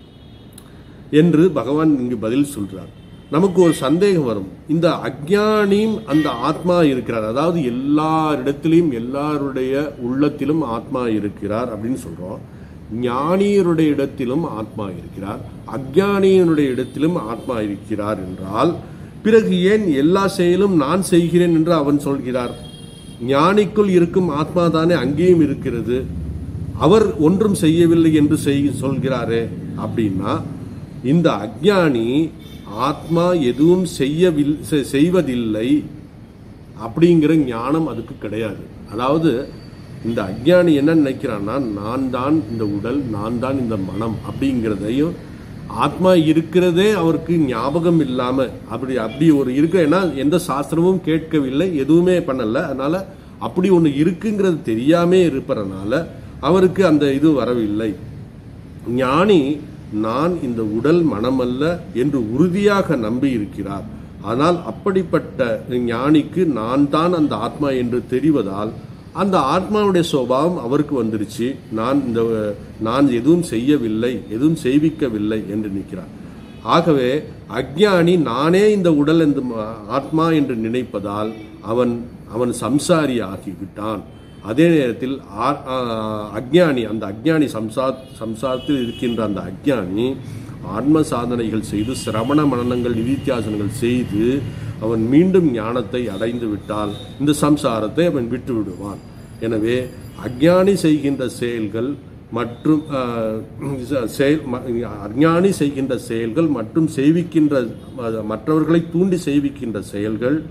Speaker 1: என்று பகவான் இங்கு பதில் சொல்றார். நமக்கு ஒரு சந்தேகம் வரும், இந்த அஞ்ஞானியும் அந்த ஆத்மா இருக்கிறார், அதாவது எல்லாரிடத்திலும் எல்லாருடைய உள்ளத்திலும் ஆத்மா இருக்கிறார் அப்படின்னு சொல்றோம். ஞானியருடைய இடத்திலும் ஆத்மா இருக்கிறார், அஞ்ஞானியனுடைய இடத்திலும் ஆத்மா இருக்கிறார் என்றால் பிறகு ஏன் எல்லா செயலும் நான் செய்கிறேன் என்று அவன் சொல்கிறார்? ஞானிக்குள் இருக்கும் ஆத்மா தானே அங்கேயும் இருக்கிறது, அவர் ஒன்றும் செய்யவில்லை என்று சொல்கிறாரே. அப்படின்னா இந்த அஞ்ஞானி ஆத்மா எதுவும் செய்யவில்லை செய்வதில்லை அப்படிங்கிற ஞானம் அதுக்கு கிடையாது. அதாவது இந்த அஞ்ஞானி என்ன நினைக்கிறான்னா, நான் தான் இந்த உடல், நான் தான் இந்த மனம் அப்படிங்கிறதையும், ஆத்மா இருக்கிறதே அவருக்கு ஞாபகம் இல்லாம அப்படி அப்படி ஒரு இருக்க, ஏன்னா எந்த சாஸ்திரமும் கேட்கவில்லை, எதுவுமே பண்ணல. அதனால அப்படி ஒன்று இருக்குங்கிறது தெரியாமே இருப்பறனால அவருக்கு அந்த இது வரவில்லை. ஞானி நான் இந்த உடல் மனமல்ல என்று உறுதியாக நம்பி இருக்கிறார். ஆனால் அப்படிப்பட்ட ஞானிக்கு நான் தான் அந்த ஆத்மா என்று தெரிவதால் அந்த ஆத்மாவுடைய சுபாவம் அவருக்கு வந்துருச்சு. நான் இந்த நான் எதுவும் செய்யவில்லை, எதுவும் செய்விக்கவில்லை என்று நிற்கிறார். ஆகவே அஞ்ஞானி நானே இந்த உடல் என்று ஆத்மா என்று நினைப்பதால் அவன் அவன் சம்சாரி ஆகிவிட்டான். அதே நேரத்தில் அஞ்ஞானி அந்த அஞ்ஞானி சம்சா சம்சாரத்தில் இருக்கின்ற அந்த அஞ்ஞானி ஆன்ம சாதனைகள் செய்து சிரவண மனனங்கள் நிதித்தியாசனங்கள் செய்து அவன் மீண்டும் ஞானத்தை அடைந்து விட்டால் இந்த சம்சாரத்தை அவன் விட்டு விடுவான். எனவே அஞ்ஞானி செய்கின்ற செயல்கள் மற்றும் செயல் அஞ்ஞானி செய்கின்ற செயல்கள் மற்றும் செய்விக்கின்ற மற்றவர்களை தூண்டி செய்விக்கின்ற செயல்கள்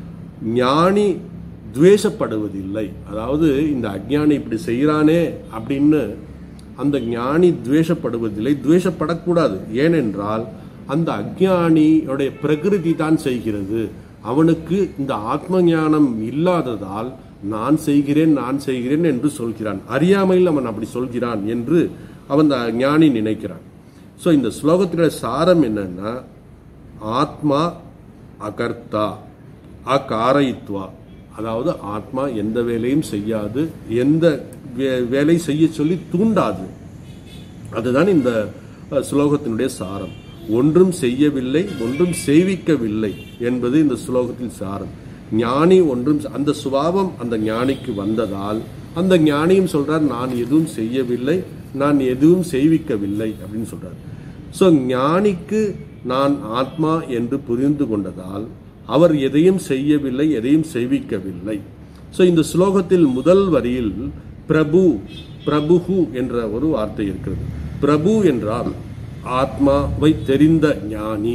Speaker 1: ஞானி துவேஷப்படுவதில்லை. அதாவது இந்த அஞ்ஞானி இப்படி செய்கிறானே அப்படின்னு அந்த ஞானி துவேஷப்படுவதில்லை, துவேஷப்படக்கூடாது. ஏனென்றால் அந்த அஞ்ஞானியுடைய பிரகிருதி தான் செய்கிறது. அவனுக்கு இந்த ஆத்ம ஞானம் இல்லாததால் நான் செய்கிறேன் நான் செய்கிறேன் என்று சொல்கிறான். அறியாமையில் அவன் அப்படி சொல்கிறான் என்று அவன் ஞானி நினைக்கிறான். ஸோ இந்த ஸ்லோகத்தினுடைய சாரம் என்னன்னா, ஆத்மா அகர்த்தா அகாரயித்வா, அதாவது ஆத்மா எந்த வேலையும் செய்யாது, எந்த வேலை செய்ய சொல்லி தூண்டாது. அதுதான் இந்த ஸ்லோகத்தினுடைய சாரம். ஒன்றும் செய்யவில்லை, ஒன்றும் செய்விக்கவில்லை என்பது இந்த ஸ்லோகத்தின் சாரம். ஞானி ஒன்றும், அந்த சுபாவம் அந்த ஞானிக்கு வந்ததால் அந்த ஞானியும் சொல்றார், நான் எதுவும் செய்யவில்லை, நான் எதுவும் செய்விக்கவில்லை அப்படின்னு சொல்றார். ஸோ ஞானிக்கு நான் ஆத்மா என்று புரிந்து கொண்டதால் அவர் எதையும் செய்யவில்லை, எதையும் செய்விக்கவில்லை. ஸோ இந்த ஸ்லோகத்தில் முதல் வரியில் பிரபு பிரபுஹு என்ற ஒரு வார்த்தை இருக்கிறது. பிரபு என்றால் ஆத்மாவை தெரிந்த ஞானி,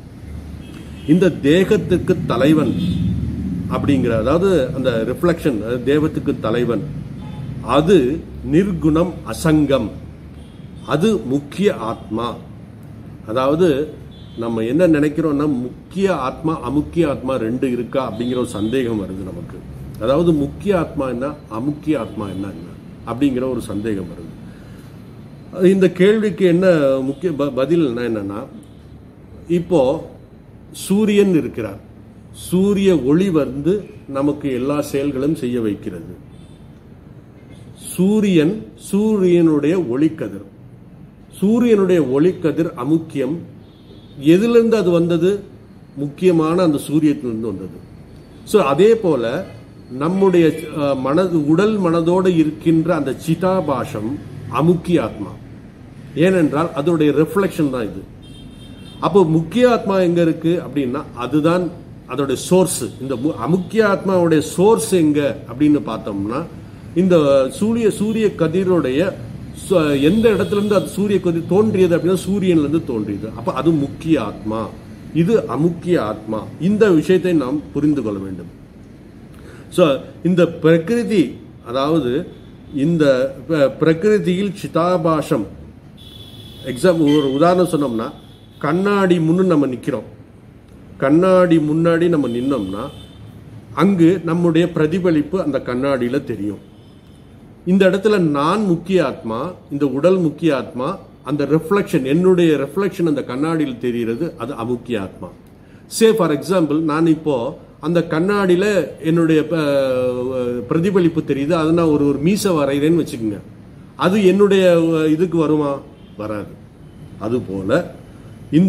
Speaker 1: இந்த தேகத்துக்கு தலைவன் அப்படிங்கிற, அதாவது அந்த ரிஃப்ளெக்ஷன், தேவத்துக்கு தலைவன், அது நிர்குணம் அசங்கம், அது முக்கிய ஆத்மா. அதாவது நம்ம என்ன நினைக்கிறோம்னா, முக்கிய ஆத்மா அமுக்கிய ஆத்மா ரெண்டு இருக்கா அப்படிங்கிற ஒரு சந்தேகம் வருது நமக்கு. அதாவது முக்கிய ஆத்மா என்ன, அமுக்கிய ஆத்மா என்ன என்ன அப்படிங்கிற ஒரு சந்தேகம் வருது. இந்த கேள்விக்கு என்ன முக்கிய பதில் என்னன்னா, இப்போ சூரியன் இருக்கிறார், சூரிய ஒளி வந்து நமக்கு எல்லா செயல்களும் செய்ய வைக்கிறது. சூரியன், சூரியனுடைய ஒளிக்கதிர், சூரியனுடைய ஒளிக்கதிர் அமுக்கியம். எதிலிருந்து அது வந்தது? முக்கியமான அந்த சூரியத்திலிருந்து வந்தது. ஸோ அதே போல நம்முடைய மனது, உடல் மனதோடு இருக்கின்ற அந்த சிதாபாசம் அமுக்கிய ஆத்மா. ஏனென்றால் அதோடைய ரிஃப்ளெக்ஷன் தான் இது. அப்போ முக்கிய ஆத்மா எங்க இருக்கு அப்படின்னா, அதுதான் அதோடைய சோர்ஸ். இந்த அமுக்கிய ஆத்மாவுடைய சோர்ஸ் எங்க அப்படின்னு பார்த்தோம்னா, இந்த சூரிய சூரிய கதிரோடைய எந்த இடத்துல இருந்து அது சூரிய கதிர் தோன்றியது அப்படின்னா சூரியன்ல இருந்து தோன்றியது. அப்ப அது முக்கிய ஆத்மா, இது அமுக்கிய ஆத்மா. இந்த விஷயத்தை நாம் புரிந்து கொள்ள வேண்டும். ஸோ இந்த பிரகிருதி, அதாவது இந்த பிரகிருதியில் சிதாபாசம், எக்ஸாம் ஒரு உதாரணம் சொன்னோம்னா, கண்ணாடி முன்னு நம்ம நிற்கிறோம், கண்ணாடி முன்னாடி நம்ம நின்னோம்னா அங்கு நம்முடைய பிரதிபலிப்பு அந்த கண்ணாடியில தெரியும். இந்த இடத்துல நான் முக்கிய ஆத்மா, இந்த உடல் முக்கிய ஆத்மா, அந்த ரிஃப்ளெக்ஷன், என்னுடைய ரிஃப்ளெக்ஷன் அந்த கண்ணாடியில் தெரிகிறது, அது அமுக்கிய ஆத்மா. சே ஃபார் எக்ஸாம்பிள், நான் இப்போ அந்த கண்ணாடியில என்னுடைய பிரதிபலிப்பு தெரியுது, அது நான் ஒரு ஒரு மீசை வரைகிறேன்னு வச்சுக்கோங்க, அது என்னுடைய இதுக்கு வருமா? வராது. அதுபோல இந்த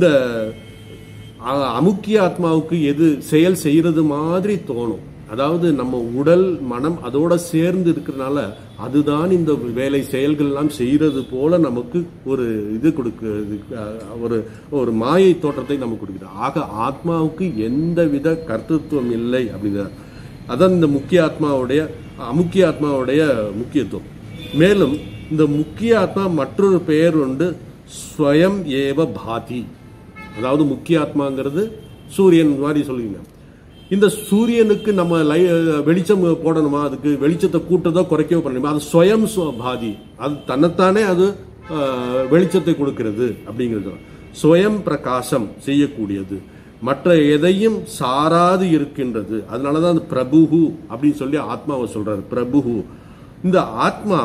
Speaker 1: அமுக்கிய ஆத்மாவுக்கு எது செயல் செய்யறது மாதிரி தோணும், அதாவது நம்ம உடல் மனம் அதோட சேர்ந்து இருக்கிறதுனால அதுதான் இந்த வேலை செயல்கள் எல்லாம் செய்யறது போல நமக்கு ஒரு இது கொடுக்கிறது, ஒரு ஒரு மாயை தோற்றத்தை நமக்கு கொடுக்குது. ஆக ஆத்மாவுக்கு எந்தவித கர்த்தத்துவம் இல்லை அப்படிங்கிறார். அதான் இந்த முக்கிய ஆத்மாவுடைய அமுக்கிய ஆத்மாவுடைய முக்கியத்துவம். மேலும் இந்த முக்கிய ஆத்மா மற்றொரு பெயர் உண்டு, ஸ்வயம் ஏவ பாதி. அதாவது முக்கிய ஆத்மாங்கிறது சூரியன் மாதிரி சொல்லுவீங்க. இந்த சூரியனுக்கு நம்ம லை வெளிச்சம் போடணுமா, அதுக்கு வெளிச்சத்தை கூட்டதோ குறைக்கவோ பண்ணணுமா, அது ஸ்வயம் பாதி, அது தன்னைத்தானே அது வெளிச்சத்தை கொடுக்கிறது அப்படிங்கிறது. ஸ்வயம் பிரகாசம் செய்யக்கூடியது, மற்ற எதையும் சாராது இருக்கின்றது. அதனாலதான் அந்த பிரபுஹு அப்படின்னு சொல்லி ஆத்மாவை சொல்றாரு, பிரபுஹு. இந்த ஆத்மா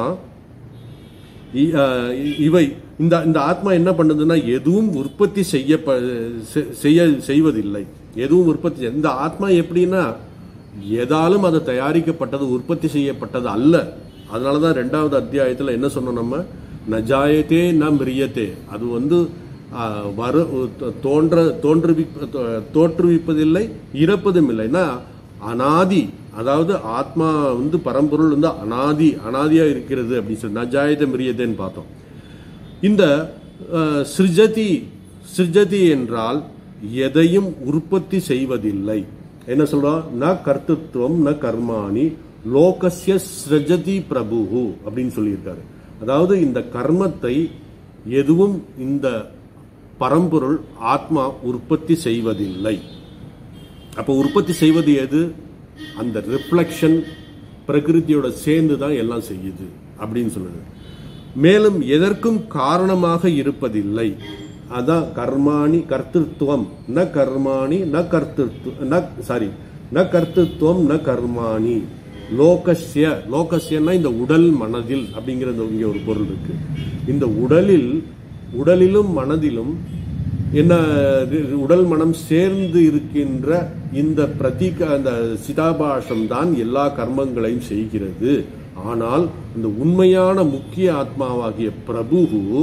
Speaker 1: இவை இந்த இந்த ஆத்மா என்ன பண்ணுதுன்னா, எதுவும் உற்பத்தி செய்ய செய்ய செய்வதில்லை, எதுவும் உற்பத்தி. இந்த ஆத்மா எப்படின்னா, எதாலும் அது தயாரிக்கப்பட்டது, உற்பத்தி செய்யப்பட்டது அல்ல. அதனாலதான் ரெண்டாவது அத்தியாயத்தில் என்ன சொன்னோம் நம்ம, நஜாயத்தே ந மிரியத்தே, அது வந்து வரு தோன்ற தோற்றுவி தோற்றுவிப்பதில்லை, இறப்பதும் இல்லைன்னா அனாதி. அதாவது ஆத்மா வந்து பரம்பொருள் வந்து அனாதி, அனாதியா இருக்கிறது அப்படின்னு சொல்லி நஜாயத்தை மிரியத்தேன்னு பார்த்தோம். இந்த சிருஜதி, சிருஜதி என்றால் எதையும் உற்பத்தி செய்வதில்லை. என்ன சொல்றோம், ந கர்த்தத்துவம் ந கர்மாணி லோகஸ்ய ஸ்ரஜதி பிரபுஹு அப்படின்னு சொல்லியிருக்காரு. அதாவது இந்த கர்மத்தை எதுவும் இந்த பரம்பொருள் ஆத்மா உற்பத்தி செய்வதில்லை. அப்ப உற்பத்தி செய்வது எது? அந்த ரிஃப்ளெக்ஷன் பிரகிருதியோட சேர்ந்து தான் எல்லாம் செய்யுது அப்படின்னு சொல்லுது. மேலும் எதற்கும் காரணமாக இருப்பதில்லை. அதான் கர்மாணி கர்த்திருவம் ந கர்மாணி ந கர்த்திருவ ந சாரி ந கர்த்திருவம் ந கர்மாணி லோகஸ்ய லோகஸ்யன்னா இந்த உடல் மனதில் அப்படிங்கிறது இங்கே ஒரு பொருள் இருக்கு. இந்த உடலில் உடலிலும் மனதிலும் என்ன உடல் மனம் சேர்ந்து இருக்கின்ற இந்த பிரதீக அந்த சிதாபாசம் தான் எல்லா கர்மங்களையும் செய்கிறது. ஆனால் இந்த உண்மையான முக்கிய ஆத்மாவாகிய பிரபு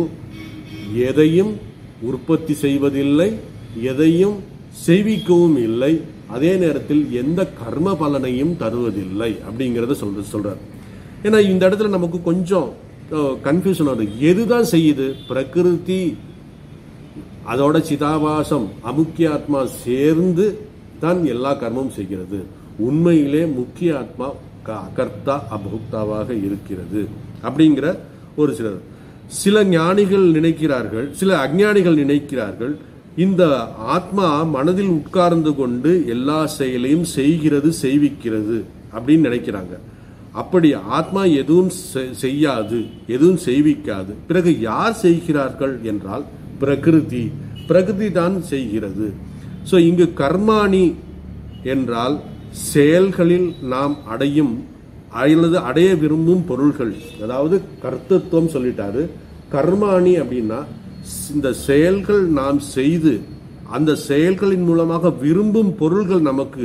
Speaker 1: எதையும் உற்பத்தி செய்வதில்லை, எதையும் செய்விக்கவும் இல்லை, அதே நேரத்தில் எந்த கர்ம பலனையும் தருவதில்லை அப்படிங்கிறத சொல்ற சொல்றார். ஏன்னா இந்த இடத்துல நமக்கு கொஞ்சம் கன்ஃபியூஷன் வருது. எதுதான் செய்யுது? பிரகிருதி அதோட சிதாபாசம் அமுக்கிய ஆத்மா சேர்ந்து தான் எல்லா கர்மமும் செய்கிறது. உண்மையிலே முக்கிய ஆத்மா அகர்த்தா அபோக்தாவாக இருக்கிறது அப்படிங்கிற ஒரு சிலர் சில ஞானிகள் நினைக்கிறார்கள், சில அஞ்ஞானிகள் நினைக்கிறார்கள் இந்த ஆத்மா மனதில் உட்கார்ந்து கொண்டு எல்லா செயலையும் செய்கிறது செய்விக்கிறது அப்படின்னு நினைக்கிறாங்க. அப்படி ஆத்மா எதுவும் செய்யாது, எதுவும் செய்விக்காது. பிறகு யார் செய்கிறார்கள் என்றால் பிரகிருதி பிரகிருதி தான் செய்கிறது. ஸோ இங்கு கர்மாணி என்றால் செயல்களில் நாம் அடையும் அல்லது அடைய விரும்பும் பொருள்கள், அதாவது கர்த்தத்துவம் சொல்லிட்டாரு. கர்மாணி அப்படின்னா இந்த செயல்கள் நாம் செய்து அந்த செயல்களின் மூலமாக விரும்பும் பொருள்கள் நமக்கு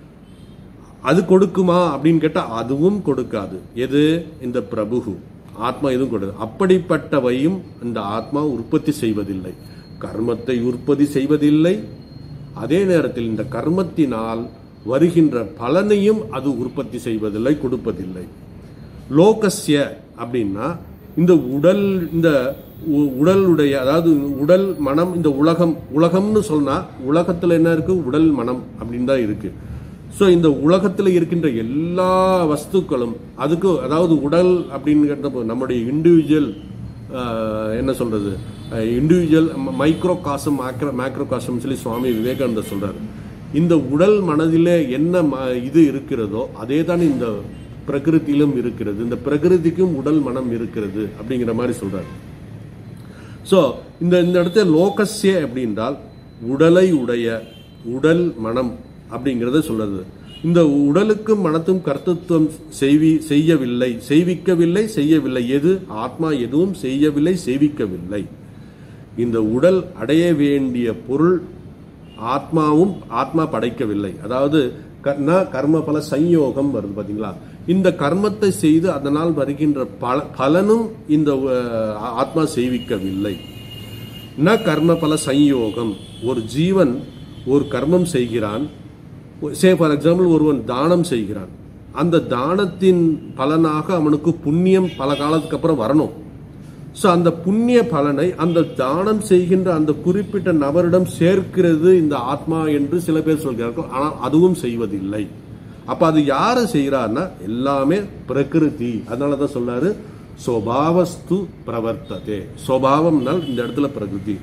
Speaker 1: அது கொடுக்குமா அப்படின்னு கேட்டா அதுவும் கொடுக்காது. எது? இந்த பிரபு ஆத்மா எதுவும் கொடுது. அப்படிப்பட்டவையும் இந்த ஆத்மா உற்பத்தி செய்வதில்லை, கர்மத்தை உற்பத்தி செய்வதில்லை. அதே நேரத்தில் இந்த கர்மத்தினால் வருகின்ற பலனையும் அது உற்பத்தி செய்வதில்லை, கொடுப்பதில்லை. லோகஸ்ய அப்படின்னா இந்த உடல் இந்த உடலுடைய அதாவது உடல் மனம் இந்த உலகம் உலகம்னு சொன்னா உலகத்துல என்ன இருக்கு? உடல் மனம் அப்படின்னு தான் இருக்கு. ஸோ இந்த உலகத்தில் இருக்கின்ற எல்லா வஸ்துக்களும் அதுக்கு அதாவது உடல் அப்படின்னு கேட்டப்போ நம்முடைய இண்டிவிஜுவல் என்ன சொல்றது individual micro cosm macro macrocosm சொல்லி சுவாமி விவேகானந்தர் சொல்றாரு. இந்த உடல் மனதிலே என்ன இது இருக்கிறதோ அதே தான் இந்த பிரகிருத்திலும் இருக்கிறது. இந்த பிரகிருதிக்கும் உடல் மனம் இருக்கிறது அப்படிங்கிற மாதிரி சொல்றாரு. ஸோ இந்த இந்த இடத்துல லோகஸ்ய அப்படின்றால் உடலை உடைய உடல் மனம் அப்படிங்கிறத சொல்றது. இந்த உடலுக்கும் மனத்தும் கர்த்தத்துவம் செய்வி செய்யவில்லை செய்விக்கவில்லை செய்யவில்லை. எது? ஆத்மா எதுவும் செய்யவில்லை செய்விக்கவில்லை. இந்த உடல் அடைய வேண்டிய பொருள் ஆத்மாவும் ஆத்மா படைக்கவில்லை. அதாவது கர்ம பல சம்யோகம் வருது பாத்தீங்களா? இந்த கர்மத்தை செய்து அதனால் வருகின்ற பல பலனும் இந்த ஆத்மா செய்விக்கவில்லை. ந கர்ம பல சம்யோகம். ஒரு ஜீவன் ஒரு கர்மம் செய்கிறான். சே ஃபார் எக்ஸாம்பிள் ஒருவன் தானம் செய்கிறான். அந்த தானத்தின் பலனாக அவனுக்கு புண்ணியம் பல காலத்துக்கு அப்புறம் வரணும். ஸோ அந்த புண்ணிய பலனை அந்த தானம் செய்கின்ற அந்த குறிப்பிட்ட நபரிடம் சேர்க்கிறது இந்த ஆத்மா என்று சில பேர் சொல்கிறார்கள். ஆனால் அதுவும் செய்வதில்லை. அப்ப அது யாரு செய்யறாருன்னா எல்லாமே பிரகிருதி. அதனாலதான் சொல்றாரு சோபாவஸ்து பிரவர்த்ததே. சோபாவம்னால் இந்த இடத்துல பிரகிருதி.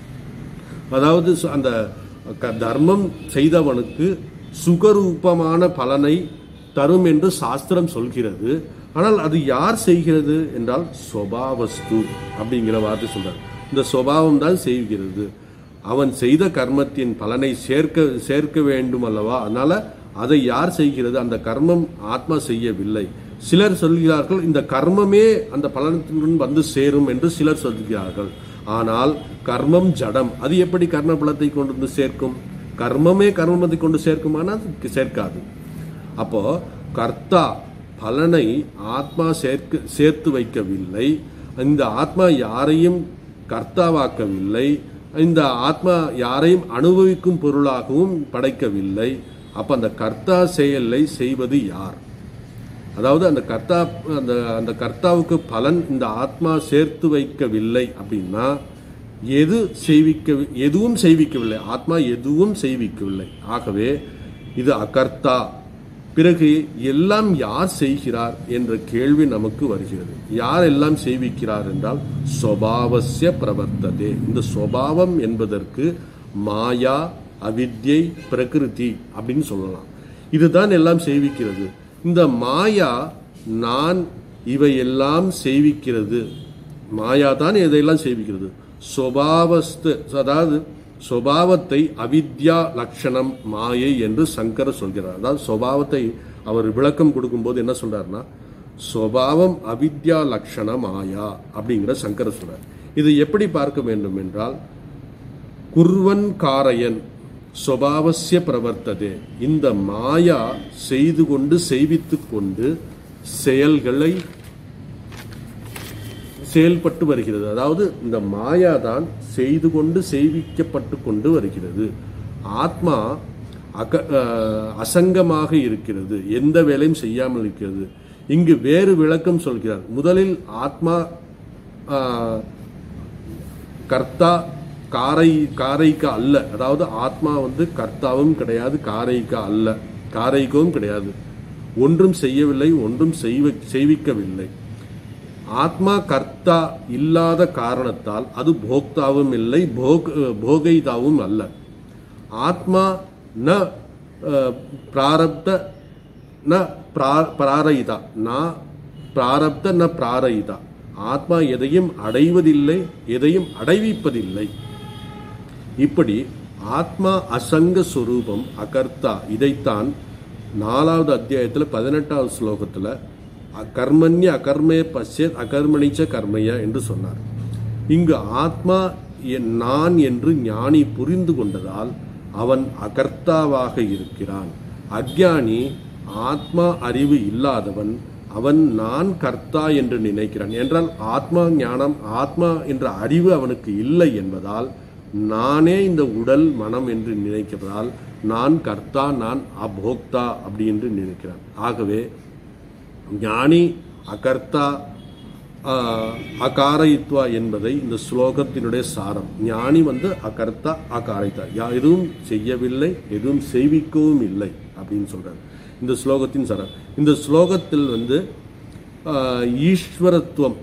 Speaker 1: அதாவது அந்த தர்மம் செய்தவனுக்கு சுகரூபமான பலனை தரும் என்று சாஸ்திரம் சொல்கிறது. ஆனால் அது யார் செய்கிறது என்றால் சோபாவஸ்து அப்படிங்கிற வார்த்தை சொல்றார். இந்த சுபாவம் தான் செய்கிறது. அவன் செய்த கர்மத்தின் பலனை சேர்க்க சேர்க்க வேண்டும் அல்லவா? அதனால அதை யார் செய்கிறது? அந்த கர்மம் ஆத்மா செய்யவில்லை. சிலர் சொல்கிறார்கள் இந்த கர்மமே அந்த பலனத்துடன் வந்து சேரும் என்று சிலர் சொல்கிறார்கள். ஆனால் கர்மம் ஜடம். அது எப்படி கர்ம பலத்தை கொண்டு வந்து சேர்க்கும்? கர்மமே கர்மத்தை கொண்டு சேர்க்குமானால் சேர்க்காது. அப்போ கர்த்தா பலனை ஆத்மா சேர்க்க சேர்த்து வைக்கவில்லை. இந்த ஆத்மா யாரையும் கர்த்தாவாக்கவில்லை. இந்த ஆத்மா யாரையும் அனுபவிக்கும் பொருளாகவும் படைக்கவில்லை. அப்ப அந்த கர்த்தா செயலை செய்வது யார்? அதாவது அந்த கர்த்தா அந்த அந்த கர்த்தாவுக்கு பலன் இந்த ஆத்மா சேர்த்து வைக்கவில்லை அப்படின்னா எது செய்விக்க எதுவும் செய்விக்கவில்லை. ஆத்மா எதுவும் செய்விக்கவில்லை. ஆகவே இது அகர்த்தா. பிறகு எல்லாம் யார் செய்கிறார் என்ற கேள்வி நமக்கு வருகிறது. யார் எல்லாம் செய்விக்கிறார் என்றால் ஸ்வபாவஸ்ய பிரவர்த்ததே. இந்த ஸ்வபாவம் என்பதற்கு மாயா அவித்யை பிரகிருதி அப்படின்னு சொல்லலாம். இதுதான் எல்லாம் செய்விக்கிறது. இந்த மாயா நான் இவையெல்லாம் செய்விக்கிறது. மாயா தான் இதையெல்லாம் செய்விக்கிறது. சுபாவஸ்து, அதாவது சுபாவத்தை அவித்யா லட்சணம் மாயை என்று சங்கரர் சொல்கிறார். அதாவது சுபாவத்தை அவர் விளக்கம் கொடுக்கும்போது என்ன சொல்றாருன்னா, சுபாவம் அவித்யா லட்சண மாயா அப்படிங்கிற சங்கரர் சொல்றார். இது எப்படி பார்க்க வேண்டும் என்றால், குர்வன் காரையன் சுபாவசிய பிரவர்த்ததே, இந்த மாயா செய்து கொண்டு செய்வித்துக் கொண்டு செயல்களை செயல்பட்டு வருகிறது. அதாவது இந்த மாயா தான் செய்து கொண்டு செய்விக்கப்பட்டு கொண்டு வருகிறது. ஆத்மா அக அசங்கமாக இருக்கிறது, எந்த வேலையும் செய்யாமல் இருக்கிறது. இங்கு வேறு விளக்கம் சொல்கிறார். முதலில் ஆத்மா கர்த்தா காரை காரைக்கா அல்ல, அதாவது ஆத்மா வந்து கர்த்தாவும் கிடையாது, காரைக்கா அல்ல, காரைக்கவும் கிடையாது, ஒன்றும் செய்யவில்லை, ஒன்றும் செய்வ செய்விக்கவில்லை. ஆத்மா கர்த்தா இல்லாத காரணத்தால் அது போக்தாவும் இல்லை, போக் போகைதாவும் அல்ல. ஆத்மா ந பிராரப்த ந பிராரயிதா, ந பிராரப்த ந பிராரயிதா. ஆத்மா எதையும் அடைவதில்லை, எதையும் அடைவிப்பதில்லை. இப்படி ஆத்மா அசங்க ஸ்வரூபம் அகர்த்தா. இதைத்தான் நாலாவது அத்தியாயத்தில் பதினெட்டாவது ஸ்லோகத்தில் கர்மண்ய அகர்மே பஷ்யத் அகர்மணிச்ச கர்மையா என்று சொன்னார். இங்கு ஆத்மா நான் என்று ஞானி புரிந்து கொண்டதால் அவன் அகர்த்தாவாக இருக்கிறான். அக்ஞானி ஆத்மா அறிவு இல்லாதவன், அவன் நான் கர்த்தா என்று நினைக்கிறான். என்றால் ஆத்மா ஞானம், ஆத்மா என்ற அறிவு அவனுக்கு இல்லை என்பதால் நானே இந்த உடல் மனம் என்று நினைக்கிறதால் நான் கர்த்தா, நான் அபோக்தா அப்படி என்று நினைக்கிறான். ஆகவே ஞானி அகர்த்தா அகாரயித்வா என்பதை இந்த ஸ்லோகத்தினுடைய சாரம். ஞானி வந்து அகர்த்தா அகாரயித்தா, எதுவும் செய்யவில்லை, எதுவும் செய்விக்கவும் இல்லை அப்படின்னு சொல்றாரு இந்த ஸ்லோகத்தின் சாரம். இந்த ஸ்லோகத்தில் வந்து ஈஸ்வரத்துவம்,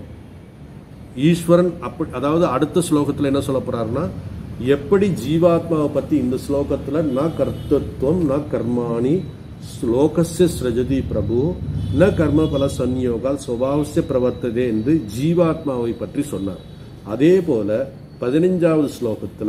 Speaker 1: ஈஸ்வரன் அப்படி, அதாவது அடுத்த ஸ்லோகத்தில் என்ன சொல்ல போறாருன்னா, எப்படி ஜீவாத்மாவை பத்தி இந்த ஸ்லோகத்துல ந கர்த்தத்துவம் ந கர்மாணி ஸ்லோகஸ்ய ஸ்ரஜதி பிரபு ந கர்ம பல சன்யோகால் சுபாவஸ்ய பிரவர்த்ததே என்று ஜீவாத்மாவை பற்றி சொன்னார். அதே போல பதினைஞ்சாவது ஸ்லோகத்துல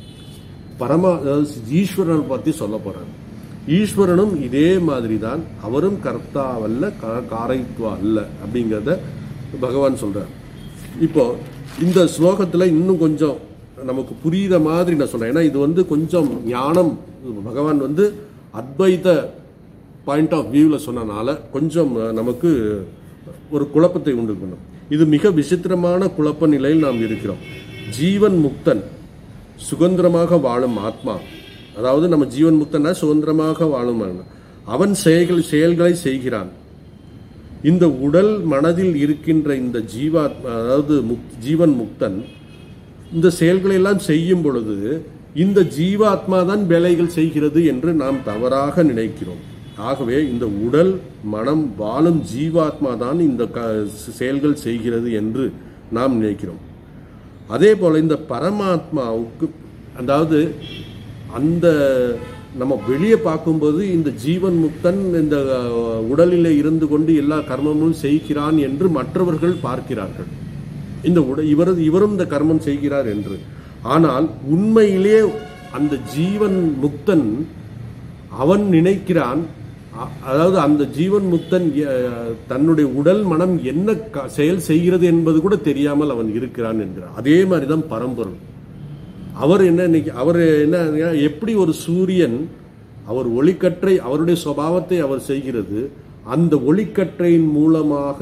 Speaker 1: பரமா ஈஸ்வரனை பத்தி சொல்ல போறார். ஈஸ்வரனும் இதே மாதிரி தான், அவரும் கர்த்தாவல்ல காரைத்வா அல்ல அப்படிங்கிறத பகவான் சொல்றார். இப்போ இந்த ஸ்லோகத்துல இன்னும் கொஞ்சம் நமக்கு புரியுற மாதிரி நான் சொல்றேன். ஏன்னா இது வந்து கொஞ்சம் ஞானம், பகவான் வந்து அத்வைத பாயிண்ட் ஆஃப் வியூவில் சொன்னனால கொஞ்சம் நமக்கு ஒரு குழப்பத்தை உண்டு பண்ணும். இது மிக விசித்திரமான குழப்ப நிலையில் நாம் இருக்கிறோம். ஜீவன் முக்தன், சுதந்திரமாக வாழும் ஆத்மா, அதாவது நம்ம ஜீவன் முக்தனா சுதந்திரமாக வாழும், அவன் செயல்கள் செயல்களை செய்கிறான். இந்த உடல் மனதில் இருக்கின்ற இந்த ஜீவாத்மா, அதாவது ஜீவன் முக்தன் இந்த செயல்களை எல்லாம் செய்யும் பொழுது இந்த ஜீவாத்மா தான் வேலைகள் செய்கிறது என்று நாம் தவறாக நினைக்கிறோம். ஆகவே இந்த உடல் மனம் வாழும் ஜீவாத்மா தான் இந்த செயல்கள் செய்கிறது என்று நாம் நினைக்கிறோம். அதே போல இந்த பரமாத்மாவுக்கு, அதாவது அந்த நம்ம வெளியே பார்க்கும்போது இந்த ஜீவன் முக்தன் இந்த உடலிலே இருந்து கொண்டு எல்லா கர்மமும் செய்கிறான் என்று மற்றவர்கள் பார்க்கிறார்கள். இந்த உட இவர் இவரும் இந்த கர்மம் செய்கிறார் என்று. ஆனால் உண்மையிலே அந்த ஜீவன் முக்தன் அவன் நினைக்கிறான், அதாவது அந்த ஜீவன் முக்தன் தன்னுடைய உடல் மனம் என்ன செயல் செய்கிறது என்பது கூட தெரியாமல் அவன் இருக்கிறான் என்கிறார். அதே மாதிரிதான் பரம்பொருள். அவர் என்ன அவர் என்ன, எப்படி ஒரு சூரியன் அவர் ஒளிக்கற்றை அவருடைய சுபாவத்தை அவர் செய்கிறது, அந்த ஒளிக்கற்றையின் மூலமாக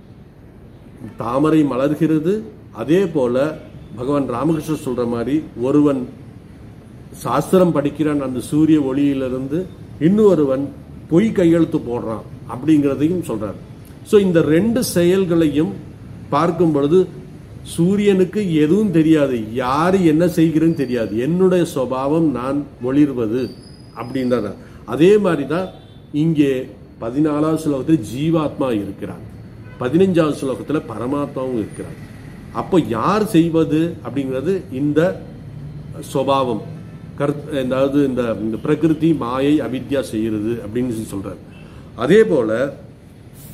Speaker 1: தாமரை மலர்கிறது. அதே போல பகவான் ராமகிருஷ்ணர் சொல்ற மாதிரி ஒருவன் சாஸ்திரம் படிக்கிறான் அந்த சூரிய ஒளியிலிருந்து, இன்னொருவன் பொய் கையெழுத்து போடுறான் அப்படிங்கிறதையும் சொல்றார். ஸோ இந்த ரெண்டு செயல்களையும் பார்க்கும் பொழுது சூரியனுக்கு எதுவும் தெரியாது, யாரு என்ன செய்கிறேன்னு தெரியாது, என்னுடைய சுபாவம் நான் ஒளிர்வது அப்படின்றத. அதே மாதிரிதான் இங்கே பதினாலாவது ஸ்லோகத்தில் ஜீவாத்மா இருக்கிறான், பதினைஞ்சாவது ஸ்லோகத்தில் பரமாத்மாவும் இருக்கிறான். அப்போ யார் செய்வது அப்படிங்கிறது இந்த சுபாவம், அதாவது இந்த பிரகிருதி மாயை அவித்யா செய்கிறது அப்படின்னு சொல்றார். அதே போல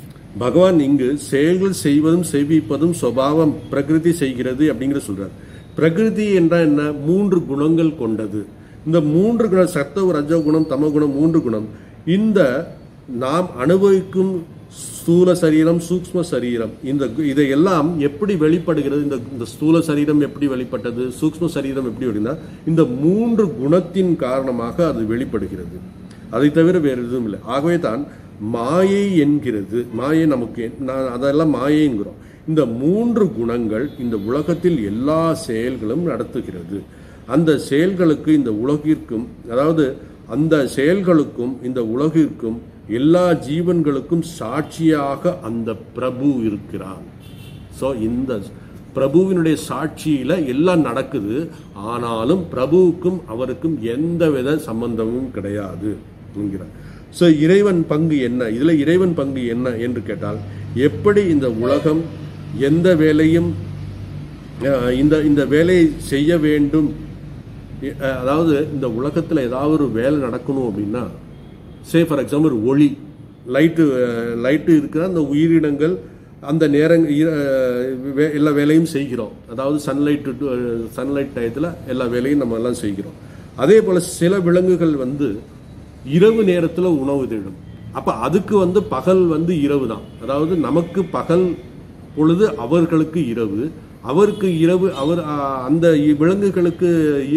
Speaker 1: பகவான் இங்கு செயல்கள் செய்வதும் செய்விப்பதும் சுபாவம் பிரகிருதி செய்கிறது அப்படிங்கிற சொல்றார். பிரகிருதி என்றால் என்ன? மூன்று குணங்கள் கொண்டது. இந்த மூன்று குணம், சத்துவ ரஜோகுணம் தமகுணம், மூன்று குணம், இந்த நாம் அனுபவிக்கும் ஸ்தூல சரீரம் சூக்ஷ்ம சரீரம், இந்த இதையெல்லாம் எப்படி வெளிப்படுகிறது? இந்த இந்த ஸ்தூல சரீரம் எப்படி வெளிப்பட்டது, சூக்ஷ்ம சரீரம் எப்படி வெளினா இந்த மூன்று குணத்தின் காரணமாக அது வெளிப்படுகிறது. அதை தவிர வேறு எதுவும் இல்லை. ஆகவே தான் மாயை என்கிறது. மாயை நமக்கு நான் அதெல்லாம் மாயைங்கிறோம். இந்த மூன்று குணங்கள் இந்த உலகத்தில் எல்லா செயல்களும் நடத்துகிறது. அந்த செயல்களுக்கு இந்த உலகிற்கும், அதாவது அந்த செயல்களுக்கும் இந்த உலகிற்கும் எல்லா ஜீவன்களுக்கும் சாட்சியாக அந்த பிரபு இருக்கிறார். ஸோ இந்த பிரபுவினுடைய சாட்சியில எல்லாம் நடக்குது. ஆனாலும் பிரபுவுக்கும் அவருக்கும் எந்தவித சம்பந்தமும் கிடையாது என்கிறார். ஸோ இறைவன் பங்கு என்ன? இதுல இறைவன் பங்கு என்ன என்று கேட்டால், எப்படி இந்த உலகம் எந்த வேலையும் இந்த இந்த வேலையை செய்ய வேண்டும், அதாவது இந்த உலகத்தில் ஏதாவது ஒரு வேலை நடக்கணும் அப்படின்னா, சே ஃபார் எக்ஸாம்பிள் ஒரு ஒளி லைட்டு லைட்டு இருக்கிற அந்த உயிரினங்கள் அந்த நேரம் எல்லா வேலையும் செய்கிறோம். அதாவது சன்லைட் சன்லைட் டயத்தில் எல்லா வேலையும் நம்ம எல்லாம் செய்கிறோம். அதே போல் சில விலங்குகள் வந்து இரவு நேரத்தில் உணவு தேடும். அப்போ அதுக்கு வந்து பகல் வந்து இரவு தான். அதாவது நமக்கு பகல் பொழுது அவர்களுக்கு இரவு, அவருக்கு இரவு, அவர் அந்த விலங்குகளுக்கு